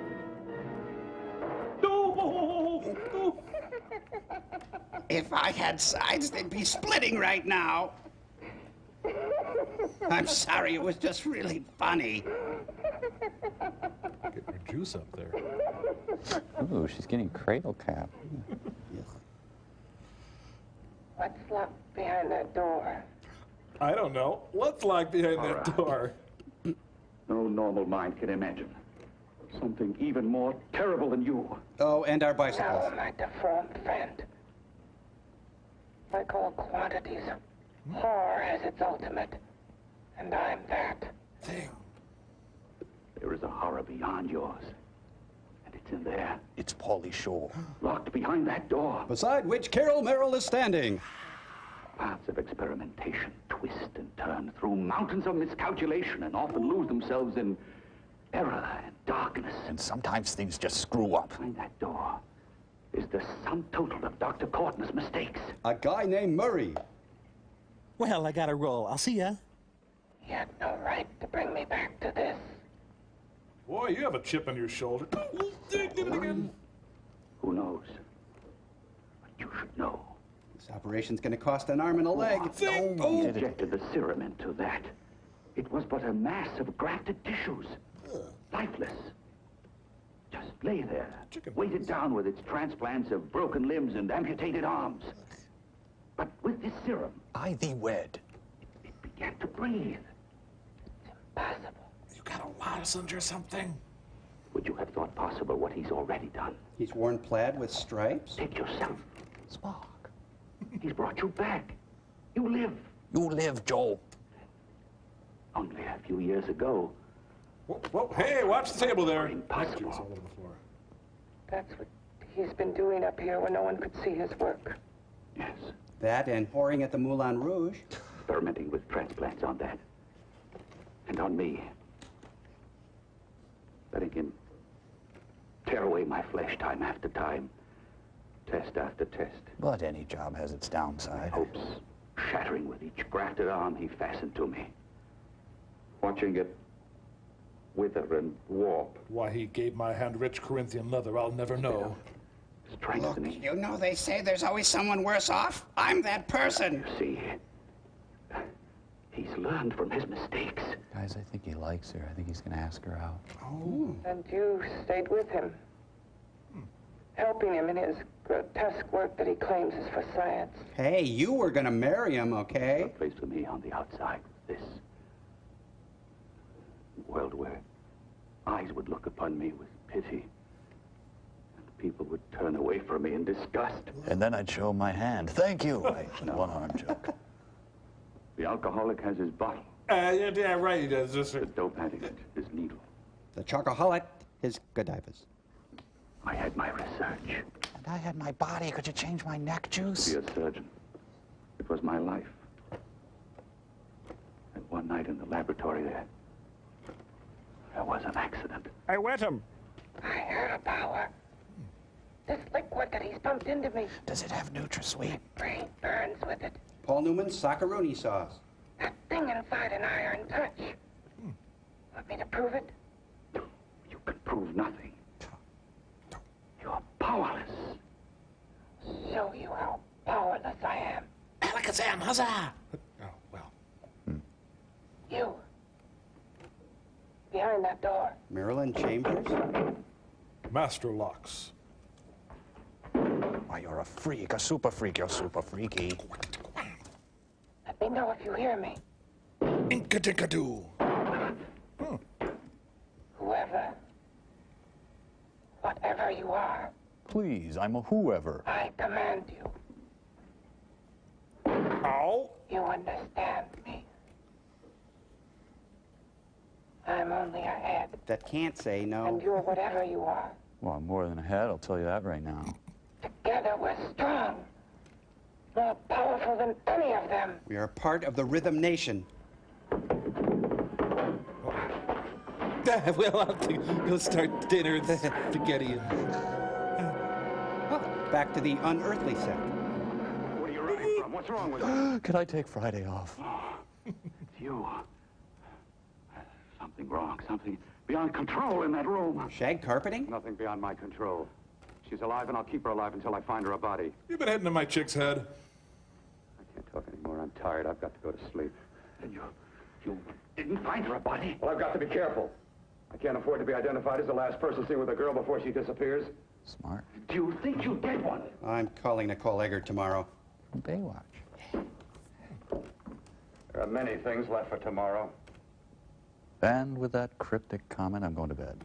If I had sides, they'd be splitting right now. I'm sorry, it was just really funny. Getting her juice up there. Ooh, she's getting cradle cap. What's locked behind that door? I don't know. What's locked behind All that right. door? No normal mind can imagine. Something even more terrible than you. Oh, and our Now bicycles. am I deformed friend? Like all quantities, horror has its ultimate, and I'm that. Thing. There is a horror beyond yours. And it's in there, It's Pauly Shore. locked behind that door. Beside which Carol Merrill is standing. Paths of experimentation twist and turn through mountains of miscalculation and often lose themselves in error and darkness. And sometimes things just screw up. Behind that door is the sum total of Doctor Cortner's mistakes. A guy named Murray. Well, I gotta roll. I'll see ya. He had no right to bring me back to this. Boy, you have a chip on your shoulder. Did it again. Who knows? But you should know. This operation's going to cost an arm and a leg. Thing. He Oh. injected the serum into that. It was but a mass of grafted tissues. Lifeless. Just lay there, Chicken weighted bones. down with its transplants of broken limbs and amputated arms. But with this serum, I thee wed. it began to breathe. Impossible. You got a lozenge or something? Would you have thought possible what he's already done? He's worn plaid with stripes. Take yourself. Spock. He's brought you back. You live. You live, Joel. Only a few years ago. Whoa, whoa, hey, watch the table there. Impossible. Juice all over the floor. That's what he's been doing up here when no one could see his work. Yes. That and whoring at the Moulin Rouge. Experimenting with transplants on that. And on me. Letting him tear away my flesh time after time. Test after test. But any job has its downside. Hopes shattering with each grafted arm he fastened to me. Watching it wither and warp. Why he gave my hand rich Corinthian leather, I'll never know. Look, Strengthening. you know they say there's always someone worse off. I'm that person. You see, he's learned from his mistakes. Guys, I think he likes her. I think he's gonna ask her out. Oh. And you stayed with him, helping him in his grotesque work that he claims is for science. Hey, you were going to marry him, okay? A place for me on the outside. This world where eyes would look upon me with pity. And people would turn away from me in disgust. And then I'd show my hand. Thank you. I, one arm joke. The alcoholic has his bottle. Uh, yeah, yeah, right, he does. Just, The dope addict, his needle. The chocoholic, his Godivas. I had my research. And I had my body. Could you change my neck juice? Be a surgeon. It was my life. And one night in the laboratory there, That was an accident. I wet him. I heard a power. This liquid that he's pumped into me. Does it have NutraSweet? Brain burns with it. Paul Newman's Socceroonie sauce. That thing inside an iron touch. Hmm. Want me to prove it? You can prove nothing. You're powerless. Show you how powerless I am. Alakazam, huzzah! Oh, well. You. Behind that door. Marilyn Chambers? Master Locks. Why, you're a freak, a super freak. You're super freaky. Let me know if you hear me. Inka-dinka-doo. Hmm. Whoever. Whatever you are. Please, I'm a whoever. I command you. Ow. You understand me. I'm only a head. That can't say no. And you're whatever you are. Well, I'm more than a head, I'll tell you that right now. Together we're strong. More powerful than any of them. We are part of the Rhythm Nation. We'll have to go start dinner and spaghetti. And... Oh, back to the unearthly set. What are you running from? What's wrong with you? Could I take Friday off? It's you. Something wrong. Something beyond control in that room. Shag carpeting? Nothing beyond my control. She's alive, and I'll keep her alive until I find her a body. You've been heading to my chick's head. I can't talk anymore. I'm tired. I've got to go to sleep. And you... you didn't find her a body? Well, I've got to be careful. I can't afford to be identified as the last person seen with a girl before she disappears. Smart. Do you think you did one? I'm calling Nicole Eggert tomorrow. Baywatch. There are many things left for tomorrow. And with that cryptic comment, I'm going to bed.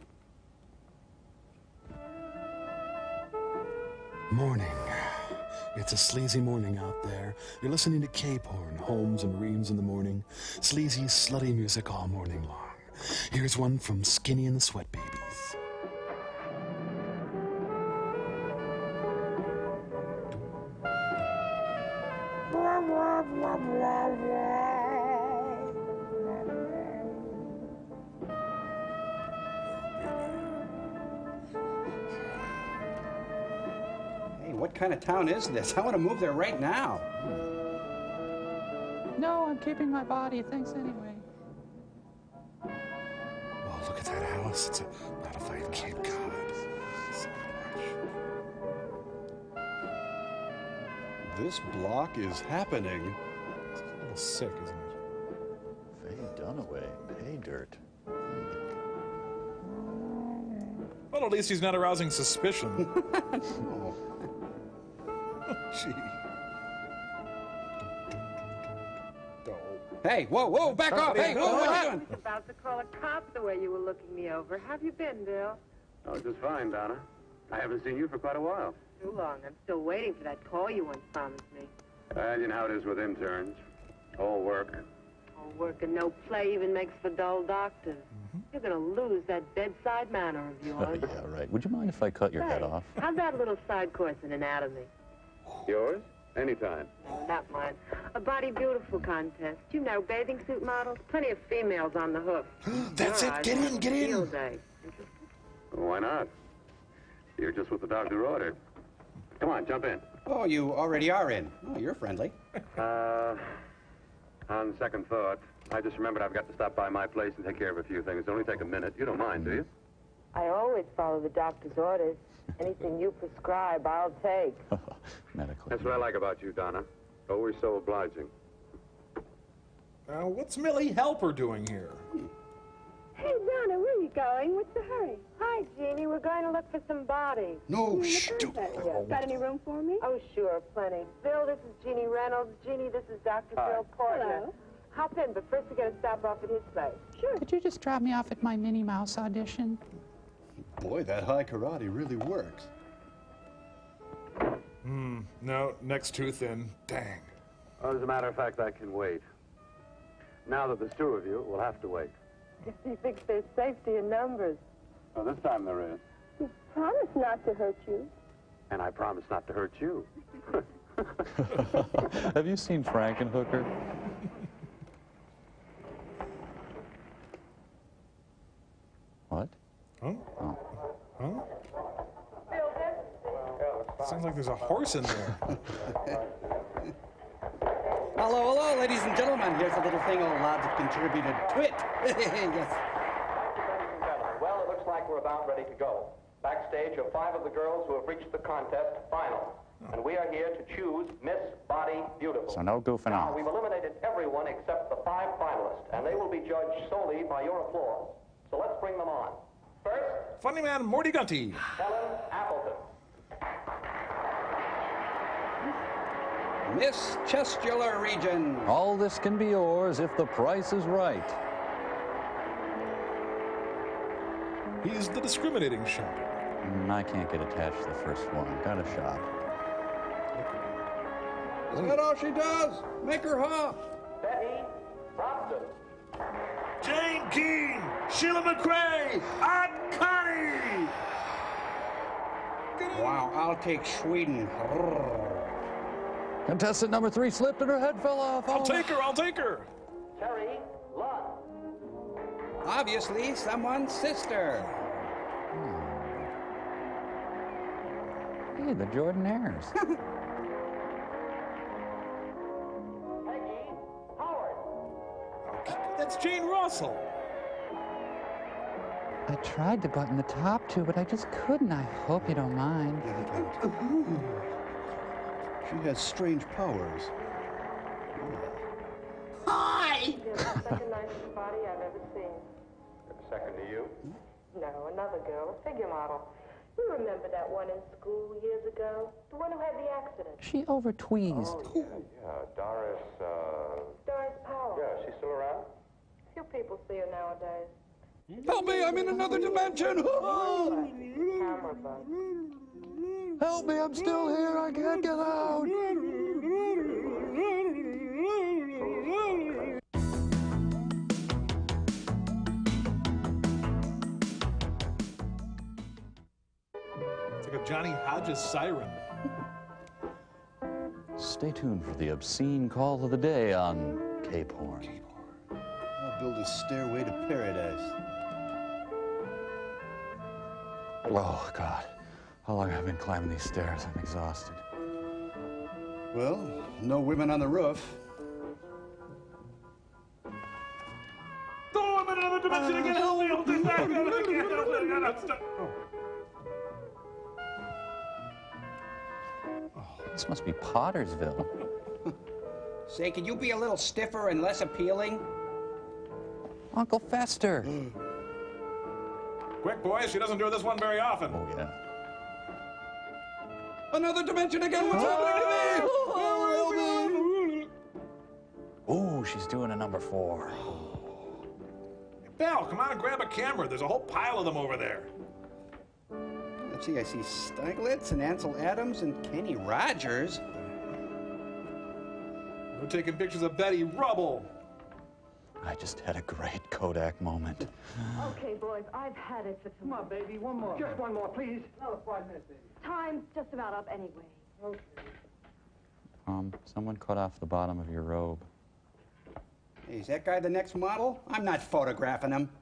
Morning. It's a sleazy morning out there. You're listening to K-Porn, Holmes and Reams in the morning. Sleazy, slutty music all morning long. Here's one from Skinny and the Sweat Babies. Hey, what kind of town is this? I want to move there right now. No, I'm keeping my body. Thanks anyway. Oh, look at that house. It's a modified Cape Cod. So much. This block is happening. It's a little sick, isn't it? Faye Dunaway, pay dirt. Well, at least he's not arousing suspicion. Oh. Gee. Hey, whoa, whoa, back off! Hey, whoa, what are you doing? I was about to call a cop the way you were looking me over. How have you been, Bill? Oh, just fine, Donna. I haven't seen you for quite a while. Too long. I'm still waiting for that call you once promised me. And you know how it is with interns. All work. All work and no play even makes for dull doctors. Mm-hmm. You're going to lose that bedside manner of yours. Yeah, right. Would you mind if I cut your Hey, head off? How's that little side course in anatomy? Yours? Anytime. No, not mine. A body beautiful contest. You know, bathing suit models. Plenty of females on the hook. That's Your it. eyes Get have in, a get in. field day. Well, why not? You're just what the doctor ordered. Come on, jump in. Oh, you already are in. Oh, you're friendly. Uh, on second thought, I just remembered I've got to stop by my place and take care of a few things. It'll only take a minute. You don't mind, do you? I always follow the doctor's orders. Anything you prescribe, I'll take. Medically. That's what I like about you, Donna. Always so obliging. Now, what's Millie Helper doing here? Hey, Donna, where are you going? What's the hurry? Hi, Jeannie. We're going to look for some bodies. No, shh, don't. Yeah. Got any room for me? Oh, sure, plenty. Bill, this is Jeannie Reynolds. Jeannie, this is Doctor Hi. Bill Portner. Hello. Hop in, but first we got to stop off at his place. Sure. Could you just drop me off at my Minnie Mouse audition? Boy, that high karate really works. Hmm, no, neck's too thin. Dang. Well, as a matter of fact, I can wait. Now that there's two of you, we'll have to wait. Guess he thinks there's safety in numbers. Well, this time there is. You promised not to hurt you. And I promise not to hurt you. Have you seen Frankenhooker? Sounds like there's a horse in there. Hello, hello, ladies and gentlemen. Here's a little thing old lads have contributed to it. Yes. Ladies and gentlemen, well, it looks like we're about ready to go. Backstage are five of the girls who have reached the contest final. And we are here to choose Miss Body Beautiful. So no goofing now, off. We've eliminated everyone except the five finalists, and they will be judged solely by your applause. So let's bring them on. First, Funny man Morty Gunty. Helen Appleton. Miss Chestular Region. All this can be yours if the price is right. He's the discriminating shopper. Mm, I can't get attached to the first one. Gotta shop. Is that all she does? Make her hop. Betty Robson. Jane Keane, Sheila McRae, Aunt Connie. Wow, I'll take Sweden. Contestant number three slipped and her head fell off. I'll Oh. take her, I'll take her. Terry Lund. Obviously, someone's sister. Hey, the Jordanaires. Peggy Howard. That's Jane Russell. I tried to button the top too, but I just couldn't. I hope you don't mind. She has strange powers. Hi! You're the second nicest body I've ever seen. Second to you? No, another girl, a figure model. You remember that one in school years ago? The one who had the accident. She over-tweezed. Oh, yeah, yeah. Doris, uh... Doris Powell. Yeah, she's still around? Few people see her nowadays. Help me, I'm in another dimension. Camera bug. Help me, I'm still here. I can't get out. It's like a Johnny Hodges siren. Stay tuned for the obscene call of the day on Cape Horn. I'll build a stairway to paradise. Oh, God. How long have I been climbing these stairs? I'm exhausted. Well, no women on the roof. Oh, I'm in another dimension again. Help me, hold this back. I can't help it. I gotta stop. This must be Pottersville. Say, could you be a little stiffer and less appealing? Uncle Fester. Quick, boys, she doesn't do this one very often. Oh, yeah. Another dimension again. What's happening to me? Oh, she's doing a number four. Belle, come on and grab a camera. There's a whole pile of them over there. Let's see, I see Stieglitz and Ansel Adams and Kenny Rogers. We're taking pictures of Betty Rubble. I just had a great Kodak moment. Okay, boys, I've had it for two. Come on, baby, one more. Just one more, please. Another five minutes, baby. Time's just about up anyway. Okay. Um, someone cut off the bottom of your robe. Hey, is that guy the next model? I'm not photographing him.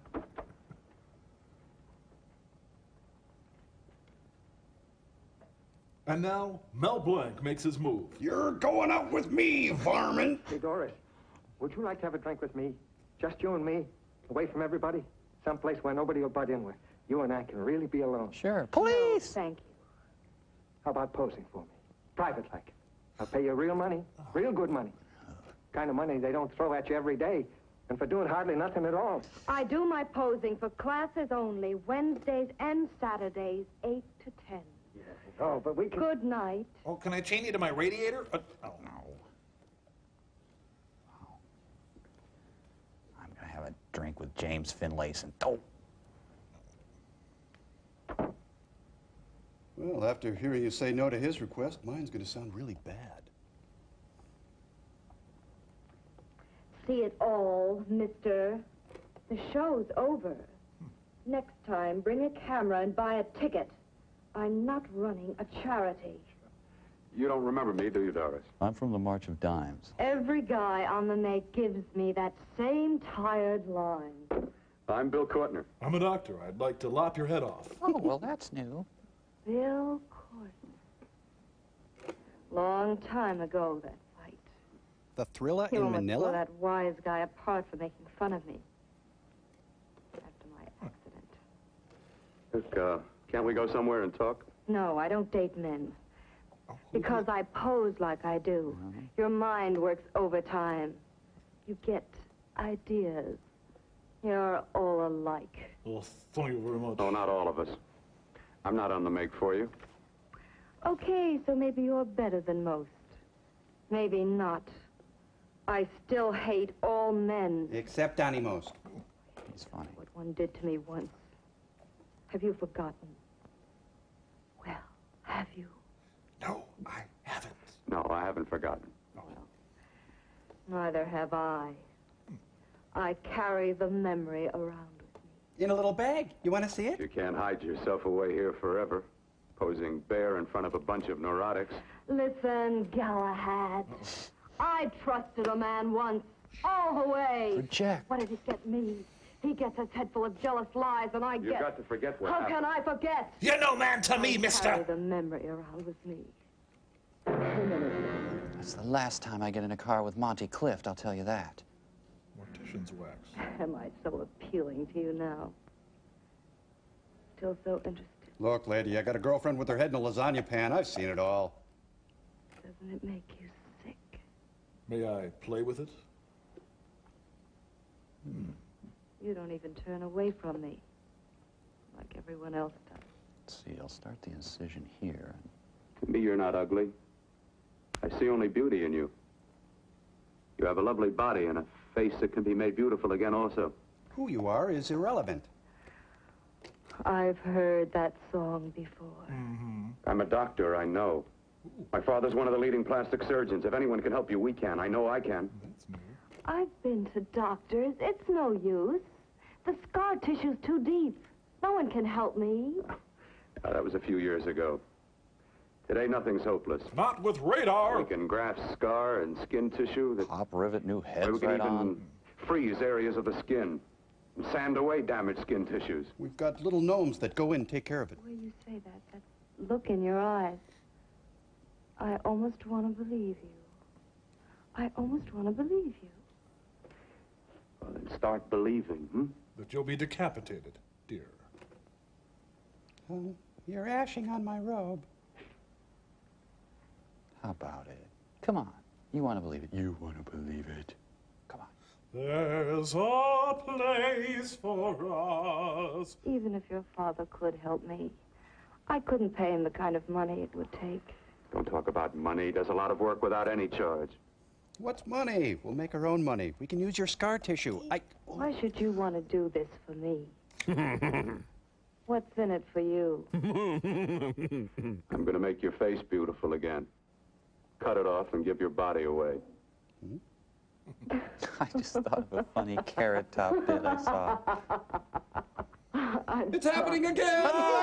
And now, Mel Blanc makes his move. You're going out with me, varmint. Hey, Doris, would you like to have a drink with me? Just you and me, away from everybody? Someplace where nobody will butt in, where you and I can really be alone. Sure. Please. No, thank you. How about posing for me? Private like. I'll pay you real money, real good money. Kind of money they don't throw at you every day, and for doing hardly nothing at all. I do my posing for classes only, Wednesdays and Saturdays, eight to ten. Yeah. Oh, but we can... Good night. Oh, can I chain you to my radiator? Uh, oh, no. I'm going to have a drink with James Finlayson. Oh. Well, after hearing you say no to his request, mine's going to sound really bad. See it all, mister. The show's over. Next time, bring a camera and buy a ticket. I'm not running a charity. You don't remember me, do you, Doris? I'm from the March of Dimes. Every guy on the make gives me that same tired line. I'm Bill Courtner. I'm a doctor. I'd like to lop your head off. Oh, well, that's new. Bill Courtner. long time ago, that fight. The Thriller You in almost Manila? tore that wise guy apart for making fun of me. After my accident. Look, uh, can't we go somewhere and talk? No, I don't date men. Because I pose like I do. Your mind works overtime. You get ideas. You're all alike. Oh, thank you very much. Oh, not all of us. I'm not on the make for you. Okay, so maybe you're better than most. Maybe not. I still hate all men. Except Donnie Most. He's funny. What one did to me once. Have you forgotten? Well, have you? No, I haven't. No, I haven't forgotten. Neither have I. I carry the memory around with me. In a little bag. You want to see it? You can't hide yourself away here forever, posing bare in front of a bunch of neurotics. Listen, Galahad. I trusted a man once, all the way. Project. What did he get me? He gets his head full of jealous lies, and I You've get... got to forget what How happened. can I forget? You're no man to me, I mister. carry the memory around with me. That's the last time I get in a car with Monty Clift, I'll tell you that. Mortician's wax. Am I so appealing to you now? Still so interested? Look, lady, I got a girlfriend with her head in a lasagna pan. I've seen it all. Doesn't it make you sick? May I play with it? Hmm. You don't even turn away from me, like everyone else does. Let's see, I'll start the incision here. To me, you're not ugly. I see only beauty in you. You have a lovely body and a face that can be made beautiful again also. Who you are is irrelevant. I've heard that song before. Mm-hmm. I'm a doctor, I know. My father's one of the leading plastic surgeons. If anyone can help you, we can. I know I can. That's new. I've been to doctors. It's no use. The scar tissue's too deep. No one can help me. Uh, that was a few years ago. Today, nothing's hopeless. Not with radar. We can graft scar and skin tissue. That Pop rivet new heads we can right even on. freeze areas of the skin and sand away damaged skin tissues. We've got little gnomes that go in and take care of it. The way you say that, that look in your eyes, I almost want to believe you. I almost want to believe you. Well, then start believing, hmm? That you'll be decapitated, dear. Oh, you're ashing on my robe. How about it? Come on. You want to believe it. You want to believe it. Come on. There's a place for us. Even if your father could help me, I couldn't pay him the kind of money it would take. Don't talk about money. He does a lot of work without any charge. What's money? We'll make our own money. We can use your scar tissue. I... Why should you want to do this for me? What's in it for you? I'm going to make your face beautiful again. Cut it off and give your body away. I just thought of a funny carrot top bit I saw. It's happening again!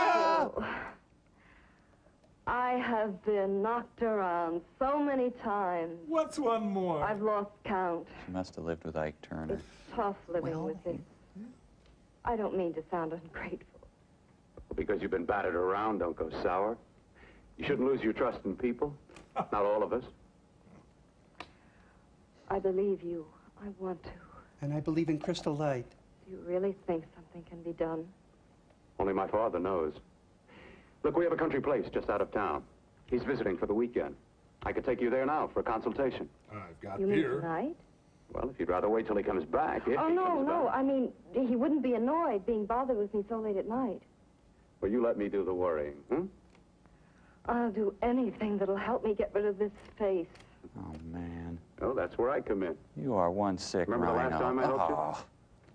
I have been knocked around so many times. What's one more? I've lost count. She must have lived with Ike Turner. It's tough living Well, with this. I don't mean to sound ungrateful. Because you've been battered around, don't go sour. You shouldn't lose your trust in people. Not all of us. I believe you. I want to. And I believe in crystal light. Do you really think something can be done? Only my father knows. Look, we have a country place just out of town. He's visiting for the weekend. I could take you there now for a consultation. I've got You mean beer. tonight? Well, if you'd rather wait till he comes back. If Oh, he no, comes no. back. I mean, he wouldn't be annoyed being bothered with me so late at night. Well, you let me do the worrying, hmm? I'll do anything that'll help me get rid of this face. Oh, man. Oh, that's where I come in. You are one sick Remember the rhino. last time I helped you? Oh.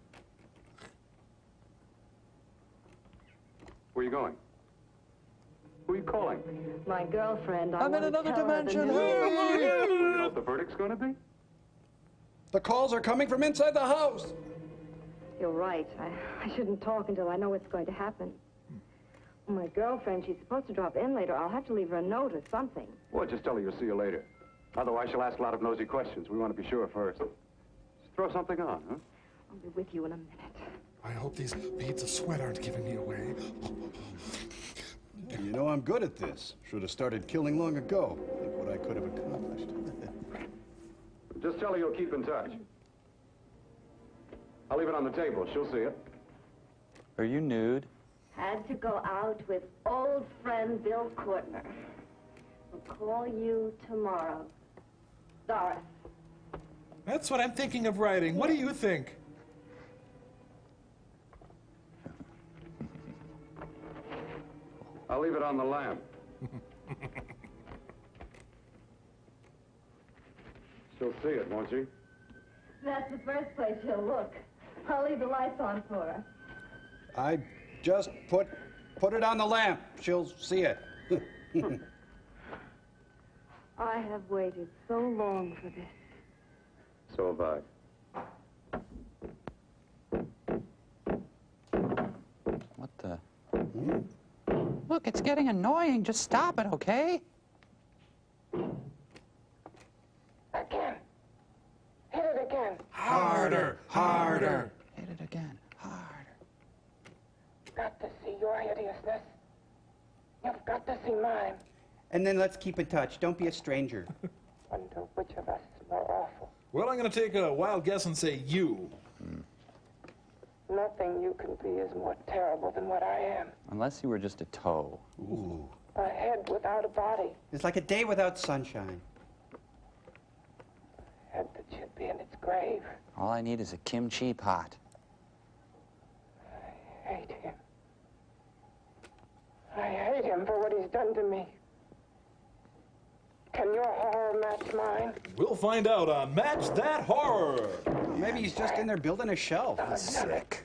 Where are you going? Who are you calling? My girlfriend. I I'm in want to another tell her the dimension. news. Well, you know what the verdict's going to be? The calls are coming from inside the house. You're right. I, I shouldn't talk until I know what's going to happen. My girlfriend, she's supposed to drop in later. I'll have to leave her a note or something. Well, just tell her you'll see you later. Otherwise, she'll ask a lot of nosy questions. We want to be sure first. Just throw something on, huh? I'll be with you in a minute. I hope these beads of sweat aren't giving me away. You know I'm good at this. Should have started killing long ago. Think what I could have accomplished. Just tell her you'll keep in touch. I'll leave it on the table. She'll see it. Are you nude? Had to go out with old friend Bill Courtner. We'll call you tomorrow. Doris. That's what I'm thinking of writing. What do you think? I'll leave it on the lamp. She'll see it, won't she? That's the first place she'll look. I'll leave the lights on for her. I just put put it on the lamp. She'll see it. I have waited so long for this. So have I. What the? Look, it's getting annoying. Just stop it, okay? Again. Hit it again. Harder, harder. Hit it again. Harder. Got to see your hideousness. You've got to see mine. And then let's keep in touch. Don't be a stranger. Wonder which of us is more awful. Well, I'm going to take a wild guess and say you. Nothing you can be is more terrible than what I am. Unless you were just a toe. Ooh. A head without a body. It's like a day without sunshine. A head that should be in its grave. All I need is a kimchi pot. I hate him. I hate him for what he's done to me. Can your horror match mine? We'll find out on Match That Horror. Maybe he's just in there building a shelf. That's sick.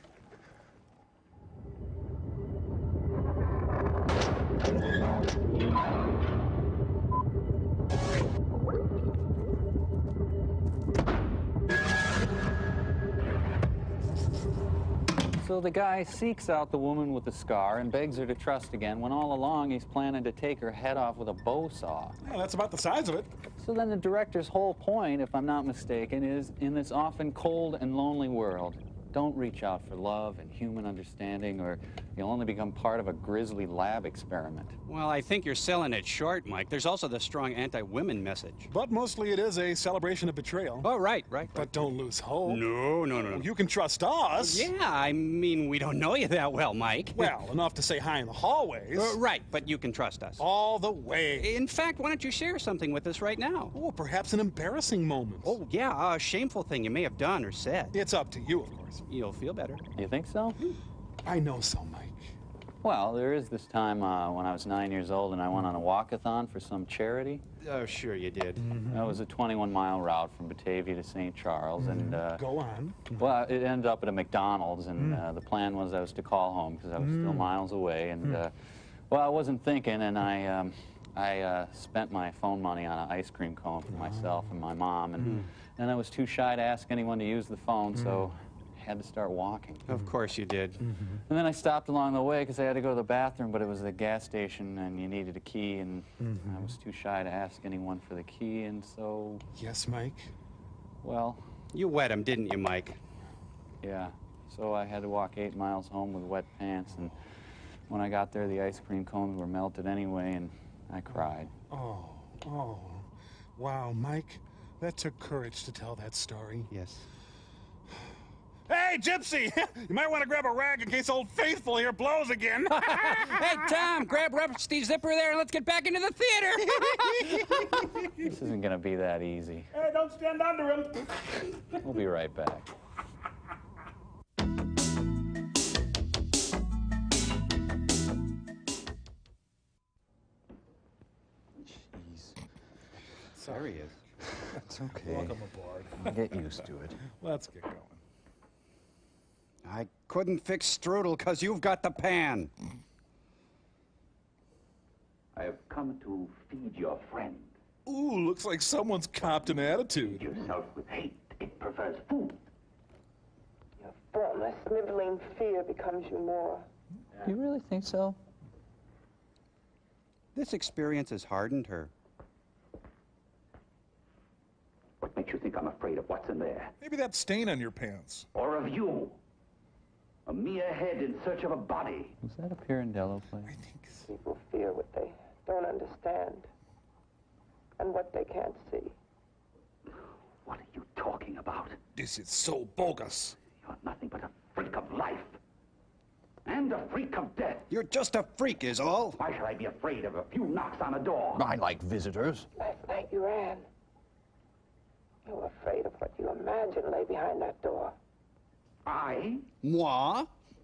So the guy seeks out the woman with the scar and begs her to trust again, when all along he's planning to take her head off with a bow saw. Yeah, that's about the size of it. So then the director's whole point, if I'm not mistaken, is in this often cold and lonely world, don't reach out for love and human understanding, or you'll only become part of a grisly lab experiment. Well, I think you're selling it short, Mike. There's also the strong anti-women message. But mostly it is a celebration of betrayal. Oh, right, right. But don't lose hope. No, no, no, no. You can trust us. Yeah, I mean, we don't know you that well, Mike. Well, enough to say hi in the hallways. Uh, right, but you can trust us. All the way. In fact, why don't you share something with us right now? Oh, perhaps an embarrassing moment. Oh, yeah, a shameful thing you may have done or said. It's up to you, of course. You'll feel better. You think so? I know so, Mike. Well, there is this time uh, when I was nine years old and I went on a walkathon for some charity. Oh, sure you did. Mm-hmm. That was a twenty-one mile route from Batavia to Saint Charles. Mm-hmm. and uh, Go on. Well, it ended up at a McDonald's, and mm. uh, the plan was I was to call home because I was mm. still miles away. And, mm. uh, well, I wasn't thinking, and I, um, I uh, spent my phone money on an ice cream cone for myself and my mom. And mm. then I was too shy to ask anyone to use the phone, mm. so had to start walking. Of course you did. Mm-hmm. And then I stopped along the way because I had to go to the bathroom, but it was a gas station and you needed a key, and mm-hmm. I was too shy to ask anyone for the key, and so... Yes, Mike? Well... You wet him, didn't you, Mike? Yeah. So I had to walk eight miles home with wet pants, and when I got there, the ice cream cones were melted anyway, and I cried. Oh, oh. Wow, Mike, that took courage to tell that story. Yes. Hey, Gypsy! You might want to grab a rag in case Old Faithful here blows again. Hey, Tom, grab Rusty's zipper there and let's get back into the theater. This isn't going to be that easy. Hey, don't stand under him. We'll be right back. Jeez. There he is. It's okay. Welcome aboard. I'll get used to it. Let's get going. I couldn't fix strudel because you've got the pan. I have come to feed your friend. Ooh, looks like someone's copped an attitude. Feed yourself with hate. It prefers food. Your formless, sniveling fear becomes you more. You really think so? This experience has hardened her. What makes you think I'm afraid of what's in there? Maybe that stain on your pants. Or of you? A mere head in search of a body. Was that a Pirandello play? I think so. People fear what they don't understand. and what they can't see. What are you talking about? This is so bogus. You're nothing but a freak of life. And a freak of death. You're just a freak, is all. Why should I be afraid of a few knocks on a door? I like visitors. Last night you ran. You were afraid of what you imagined lay behind that door. I? Moi?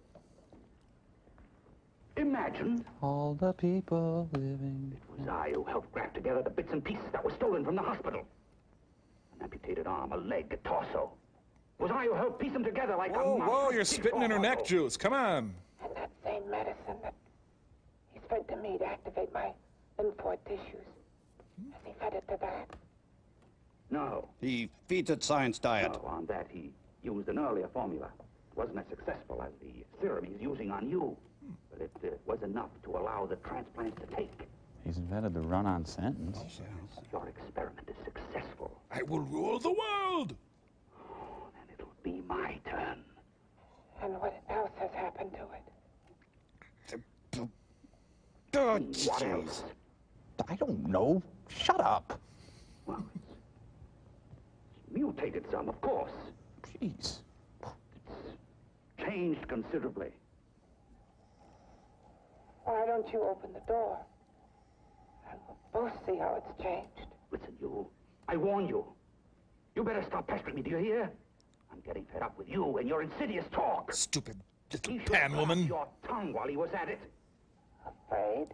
Imagined? All the people living. It was I who helped graft together the bits and pieces that were stolen from the hospital. An amputated arm, a leg, a torso. It was I who helped piece them together like Whoa, a mouse. whoa, you're spitting in her neck juice. Come on. And that same medicine that he's fed to me to activate my lymphoid tissues. Has he fed it to that? No. He feeds it science diet. No, on that he used an earlier formula. It wasn't as successful as the serum he's using on you. But it uh, was enough to allow the transplants to take. He's invented the run-on sentence. Your experiment is successful. I will rule the world. Then it'll be my turn. And what else has happened to it? Oh, What else? I don't know. Shut up. Well, it's, it's mutated some, of course. Jeez. It's changed considerably. Why don't you open the door? And we'll both see how it's changed. Listen, you. I warn you. You better stop pestering me, do you hear? I'm getting fed up with you and your insidious talk. Stupid little He should pan have woman. your tongue while he was at it. Afraid?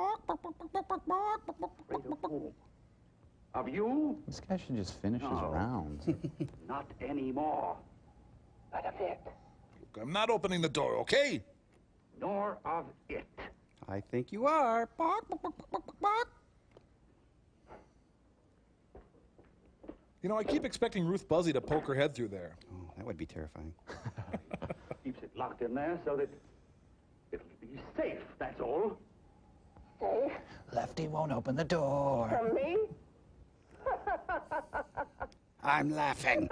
Afraid of who? Of you? This guy should just finish his No. rounds. Not anymore. But of it. I'm not opening the door, okay? Nor of it. I think you are. Bark, bark, bark, bark, bark. You know, I keep expecting Ruth Buzzy to poke her head through there. Oh, that would be terrifying. Keeps it locked in there so that it'll be safe, that's all. Safe? Lefty won't open the door. From me? I'm laughing.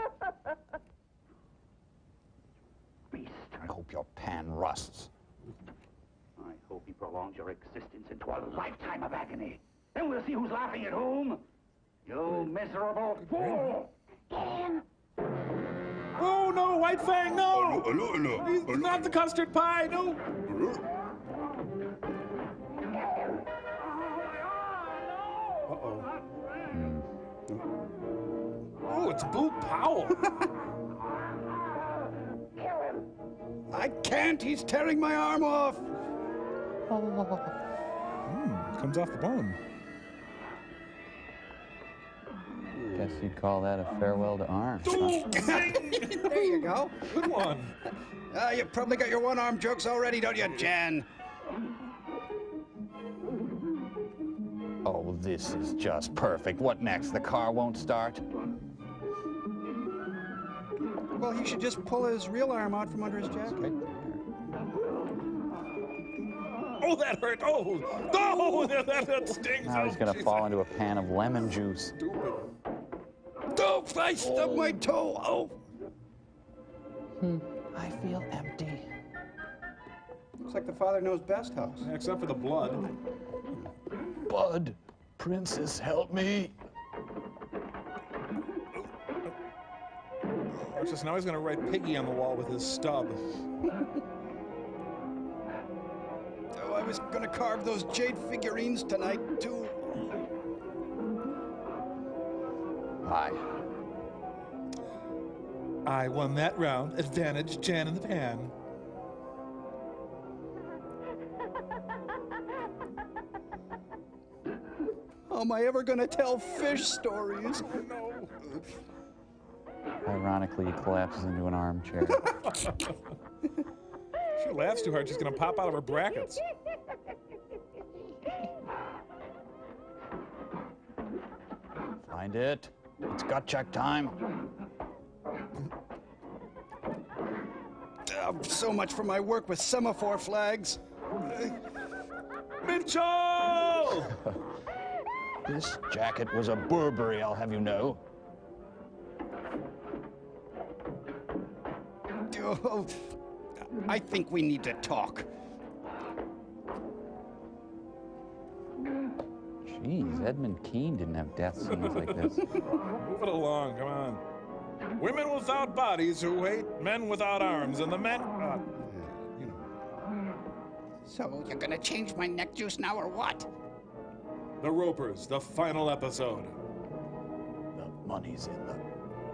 Beast. I hope your pan rusts. I hope he prolongs your existence into a lifetime of agony. Then we'll see who's laughing at whom. You miserable fool! Ken! Oh, no, White Fang, no! Hello, hello, hello. He's not the custard pie, no! Uh-oh. Oh, it's Boo Powell. Kill him! I can't. He's tearing my arm off. Hmm, comes off the bone. Guess you'd call that a farewell to arms. Huh? There you go. Good one. Uh, you probably got your one-arm jokes already, don't you, Jan? Oh, this is just perfect. What next? The car won't start? Well, he should just pull his real arm out from under his jacket. Oh, that hurt. Oh, oh, that, that, that stings. Now he's going to fall into a pan of lemon juice. Stupid. Oh, I stubbed my toe. Oh. Hmm. I feel empty. Looks like the father knows best house. Yeah, except for the blood. Bud, princess, help me. It's just now he's going to write Piggy on the wall with his stub. Oh, I was gonna carve those jade figurines tonight, too. Hi. I won that round. Advantage, Jan in the pan. How am I ever gonna tell fish stories? No. Ironically, he collapses into an armchair. She laughs too hard, she's going to pop out of her brackets. Find it. It's gut check time. Oh, so much for my work with semaphore flags. Mitchell! This jacket was a Burberry, I'll have you know. Oh, I think we need to talk. Jeez, Edmund Keane didn't have death scenes like this. Move it along, come on. Women without bodies who hate men without arms, and the men... Uh, you know. So you're gonna change my neck juice now or what? The Ropers, the final episode. The money's in the...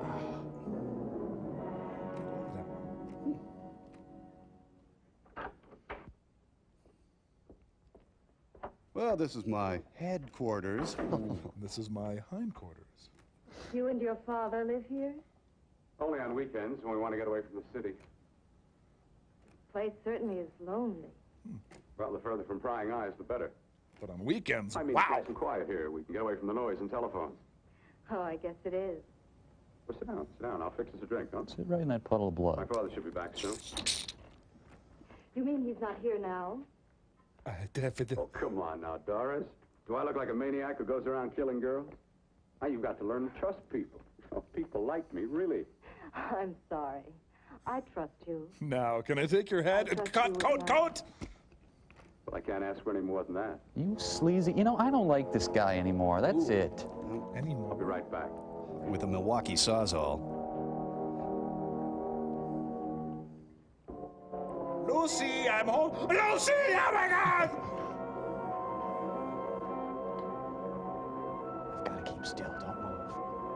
Well, this is my headquarters. This is my hindquarters. You and your father live here? Only on weekends when we want to get away from the city. The place certainly is lonely. Well, the further from prying eyes, the better. But on weekends, I mean, wow. it's nice and quiet here. We can get away from the noise and telephones. Oh, I guess it is. Well, sit down, sit down. I'll fix us a drink, huh? Sit right in that puddle of blood. My father should be back soon. You mean he's not here now? Uh, definitely. Oh, come on now, Doris. Do I look like a maniac who goes around killing girls? Now, you've got to learn to trust people. Oh, people like me, really. I'm sorry. I trust you. Now, can I take your head? Coat, coat, coat! Well, I can't ask for any more than that. You sleazy... You know, I don't like this guy anymore. That's Ooh. it. Anymore. I'll be right back. With a Milwaukee Sawzall. Lucy, I'm home. Lucy, oh my God! I've got to keep still. Don't move.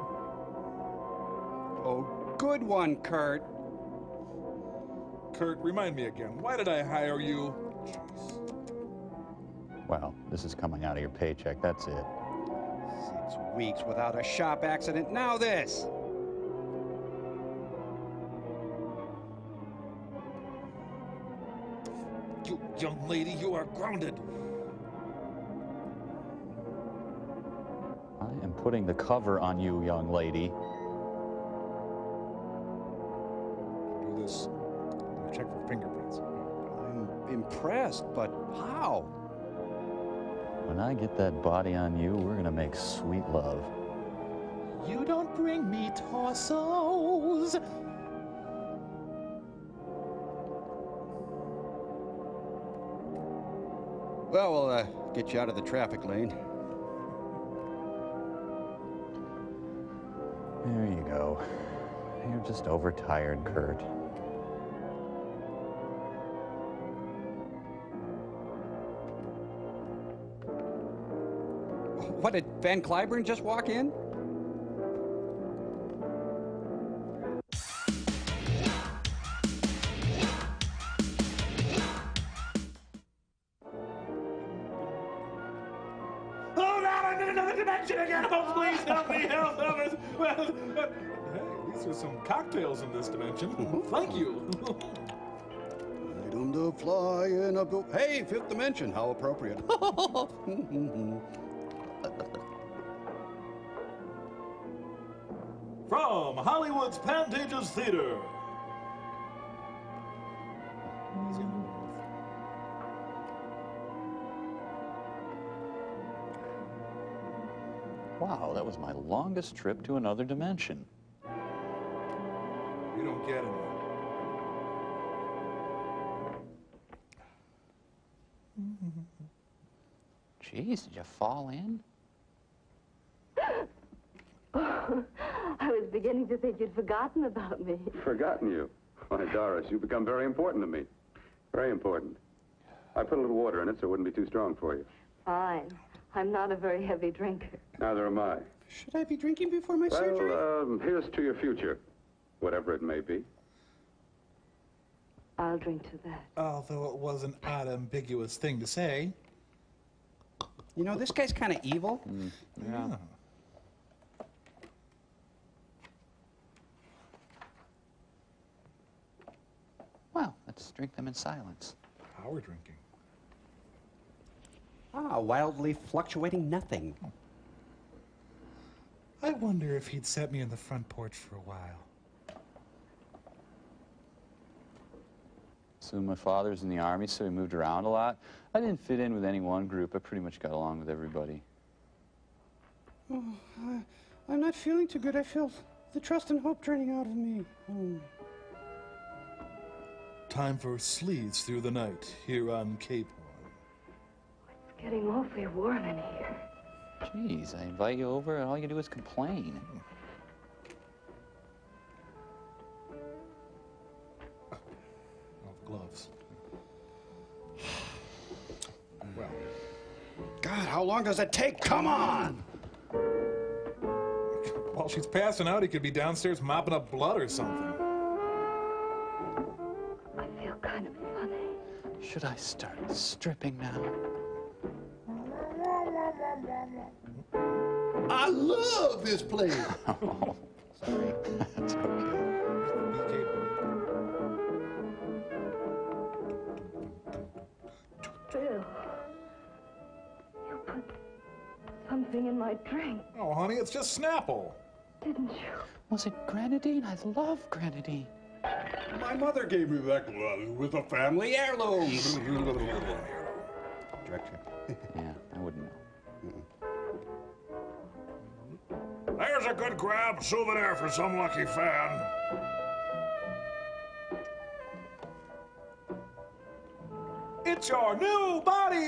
Oh, good one, Kurt. Kurt, remind me again. Why did I hire you? Well, this is coming out of your paycheck. That's it. Six weeks without a shop accident. Now this. You young lady, you are grounded. I am putting the cover on you, young lady. Do this. Check for fingerprints. I'm impressed, but how? When I get that body on you, we're gonna make sweet love. You don't bring me torsos. Well, we'll uh, get you out of the traffic lane. There you go. You're just overtired, Kurt. What, did Van Cliburn just walk in? Oh, God, I'm in another dimension again. Oh, please help me, help, help us. Well, uh, hey, these are some cocktails in this dimension. Thank you. Freedom to fly in a boat. Hey, fifth dimension. How appropriate. From Hollywood's Pantages Theater. Wow, that was my longest trip to another dimension. You don't get it. Jeez, did you fall in? Oh, I was beginning to think you'd forgotten about me. Forgotten you? Why, Doris, you've become very important to me. Very important. I put a little water in it so it wouldn't be too strong for you. Fine. I'm not a very heavy drinker. Neither am I. Should I be drinking before my well, surgery? um, here's to your future, whatever it may be. I'll drink to that. Although it was an odd, ambiguous thing to say. You know, this guy's kind of evil. Mm, yeah. yeah. Well, let's drink them in silence. Power drinking. Ah, wildly fluctuating nothing. I wonder if he'd set me in the front porch for a while. So my father's in the Army, so he moved around a lot. I didn't fit in with any one group. I pretty much got along with everybody. Oh, I, I'm not feeling too good. I feel the trust and hope draining out of me. Oh. Time for sleaze through the night here on Cape Horn. It's getting awfully warm in here. Jeez, I invite you over and all you do is complain. Oh, the gloves. Well. God, how long does it take? Come on! While she's passing out, he could be downstairs mopping up blood or something. I feel kind of funny. Should I start stripping now? I love this place. Oh, sorry. That's okay. Bill, you put something in my drink, Oh, honey, it's just Snapple. didn't you? Was it grenadine? I love grenadine. My mother gave me that glove with a family heirloom. Direction. Yeah, I wouldn't know. There's a good grab souvenir for some lucky fan. It's your new body!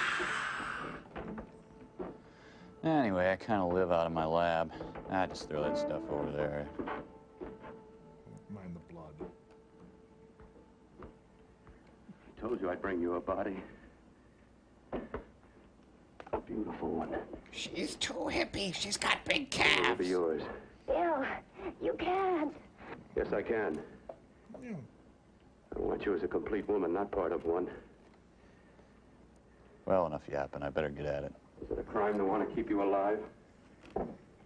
Anyway, I kind of live out of my lab. I just throw that stuff over there. Mind the blood. I told you I'd bring you a body. A beautiful one. She's too hippie. She's got big It'll calves. be yours. Bill, you can't. Yes, I can. I want you as a complete woman, not part of one. Well, enough yapping. I better get at it. Is it a crime to want to keep you alive? Is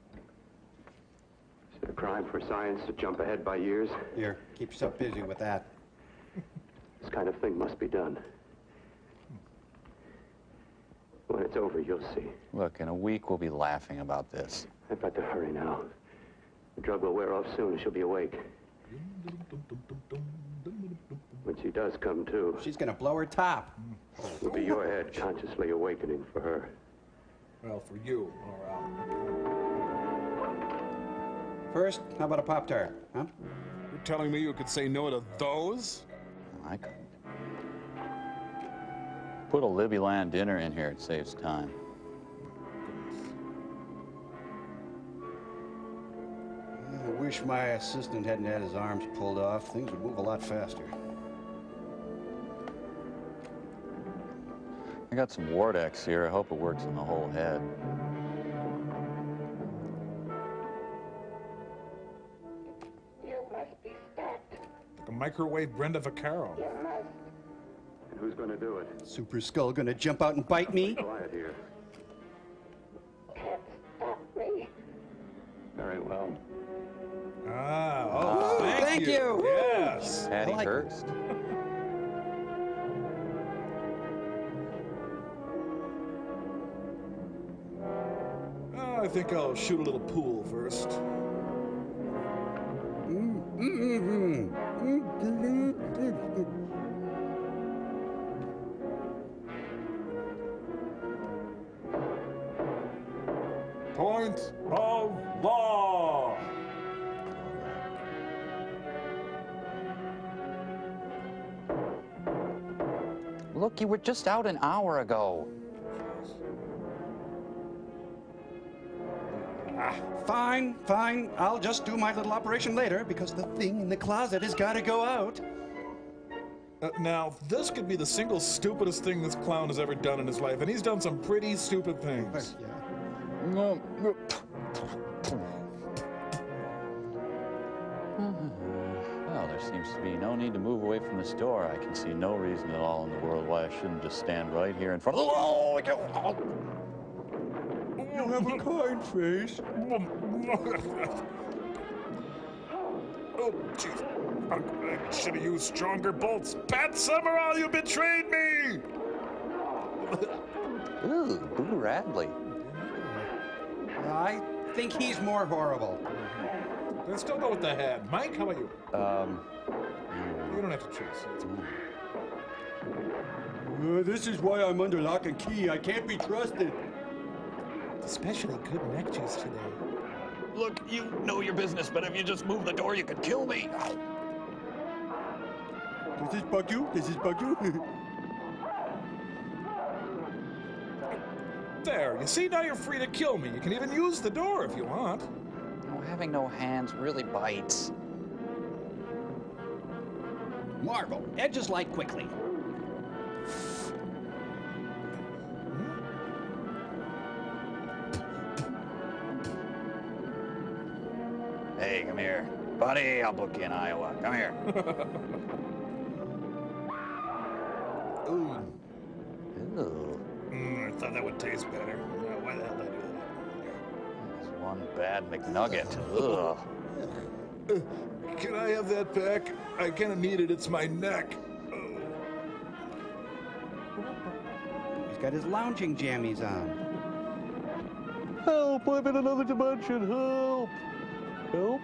it a crime for science to jump ahead by years? Here, keep yourself busy with that. This kind of thing must be done. When it's over, you'll see. Look, in a week we'll be laughing about this. I've got to hurry now. The drug will wear off soon and she'll be awake. When she does come to, She's gonna blow her top. it'll be your head consciously awakening for her. Well, for you, all right. First, how about a Pop-Tart, huh? You're telling me you could say no to those? I couldn't. Put a Libby Land dinner in here. It saves time. I wish my assistant hadn't had his arms pulled off. Things would move a lot faster. I got some Wardex here. I hope it works in the whole head. You must be stopped. Like a microwave Brenda Vaccaro. You must. And who's going to do it? Super Skull gonna jump out and bite me? Quiet here. Can't stop me. Very well. Ah, oh, thank, thank you. you. Yes. Patty like Hearst. Oh, I think I'll shoot a little pool first. Point of law. Look, you were just out an hour ago. Ah, fine, fine. I'll just do my little operation later because the thing in the closet has got to go out. Uh, now, this could be the single stupidest thing this clown has ever done in his life, and he's done some pretty stupid things. Yeah. No. Well, there seems to be no need to move away from this door. I can see no reason at all in the world why I shouldn't just stand right here in front of the... Oh, You have a kind face. Oh, jeez. I should have used stronger bolts. Pat Summerall, you betrayed me! Ooh, Boo Radley. I think he's more horrible. Let's still go with the head. Mike, how about you? Um... You don't have to choose. It's Uh, this is why I'm under lock and key. I can't be trusted. especially good neck juice today. Look, you know your business, but if you just move the door, you could kill me. Does this bug you? Does this bug you? There, you see, now you're free to kill me. You can even use the door if you want. No, having no hands really bites. Marvel, edges light quickly. Hey, come here. Buddy, I'll book you in Iowa. Come here. Ooh. Ooh. Mm, I thought that would taste better. Uh, why the hell did I do There's one bad McNugget. Ugh. that? Uh, can I have that back? I kind of need it. It's my neck. He's got his lounging jammies on. Help! I'm in another dimension. Help! Help!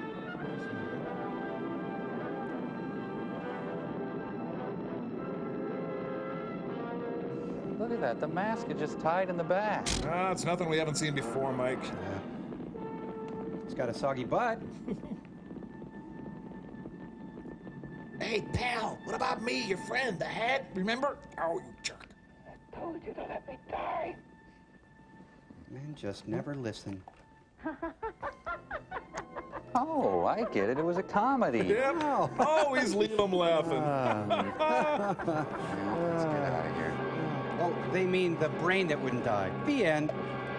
Look at that. The mask is just tied in the back. Ah, it's nothing we haven't seen before, Mike. Yeah. He's got a soggy butt. Hey, pal, what about me, your friend, the hat? Remember? Oh, you jerk. I told you to let me die. Men just never listen. Oh, I get it. It was a comedy. Yep. Oh. Always leave them laughing. Let's get out of here. Oh, they mean the brain that wouldn't die. The end.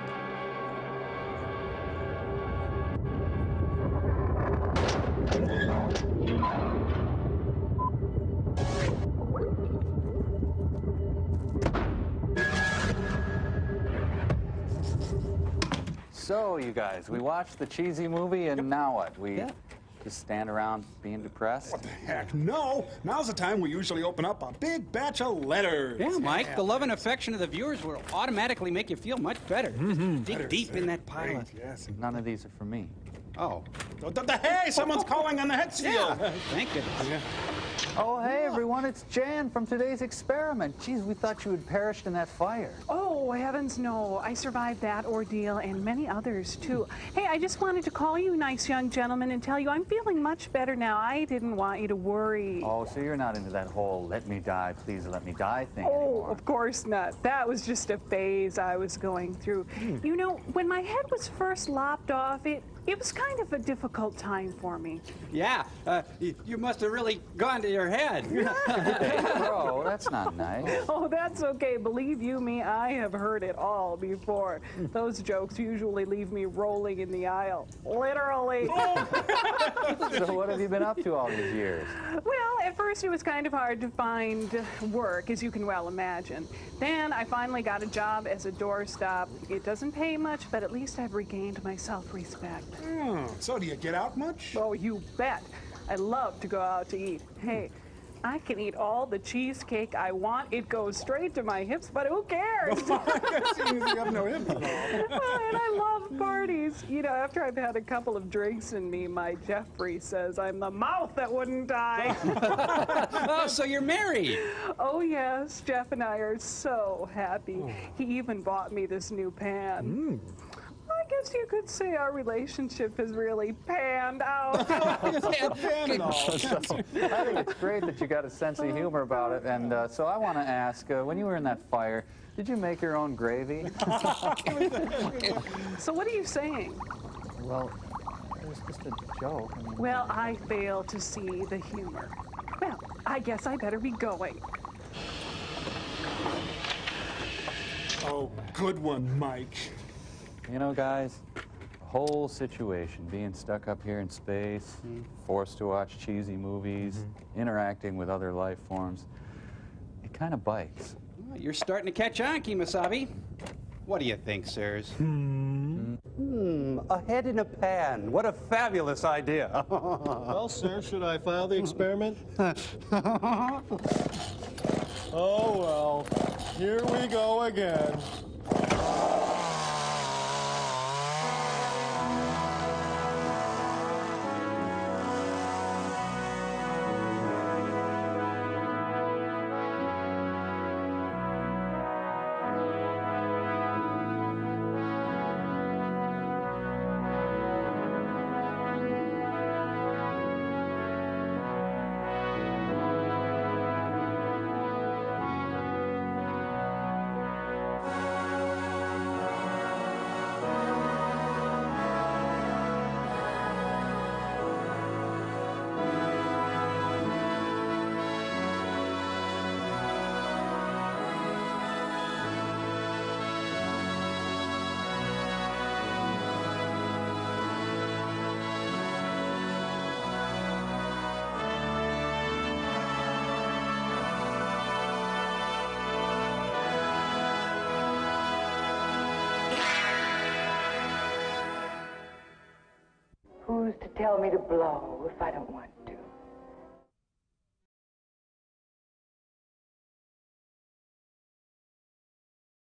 So, you guys, we watched the cheesy movie, and now what? We Yeah. just stand around being depressed? What the heck? No! Now's the time we usually open up a big batch of letters. Yeah, Mike, the love and affection of the viewers will automatically make you feel much better. Mm-hmm. Dig Better, deep sir. in that pile. Great, Of... yes. None of these are for me. Oh. Oh, the, the, hey, someone's calling on the head seal. Yeah. Thank goodness. Yeah. Oh, hey, everyone, it's Jan from today's experiment. Geez, we thought you had perished in that fire. Oh, heavens no. I survived that ordeal and many others, too. Hey, I just wanted to call you, nice young gentleman, and tell you I'm feeling much better now. I didn't want you to worry. Oh, so you're not into that whole let me die, please let me die thing Oh, anymore. of course not. That was just a phase I was going through. You know, when my head was first lopped off, it, it was kind of a difficult time for me. Yeah, uh, y- you must have really gone to your head. Hey, bro, that's not nice. Oh, that's okay. Believe you me, I have heard it all before. Those jokes usually leave me rolling in the aisle. Literally. So what have you been up to all these years? Well, at first it was kind of hard to find work, as you can well imagine. Then I finally got a job as a doorstop. It doesn't pay much, but at least I've regained my self-respect. Hmm, so do you get out much? Oh, you bet. I love to go out to eat. Hey, I can eat all the cheesecake I want. It goes straight to my hips, but who cares? Seems you have no hips at all. And I love parties. You know, after I've had a couple of drinks in me, my Jeffrey says I'm the mouth that wouldn't die. Oh, so you're married. Oh, yes. Jeff and I are so happy. He even bought me this new pan. Mm. I guess you could say our relationship has really panned out. So, I think it's great that you got a sense of humor about it. And uh, so I want to ask, uh, when you were in that fire, did you make your own gravy? So what are you saying? Well, it was just a joke. I mean, Well, I fail to see the humor. Well, I guess I better be going. Oh, good one, Mike. You know, guys, the whole situation, being stuck up here in space, forced to watch cheesy movies, mm-hmm. interacting with other life forms, it kind of bites. Well, you're starting to catch on, Kimasabi. What do you think, sirs? Hmm. Hmm. A head in a pan. What a fabulous idea. Well, sir, should I file the experiment? Oh, well. Here we go again. who's to tell me to blow if I don't want to?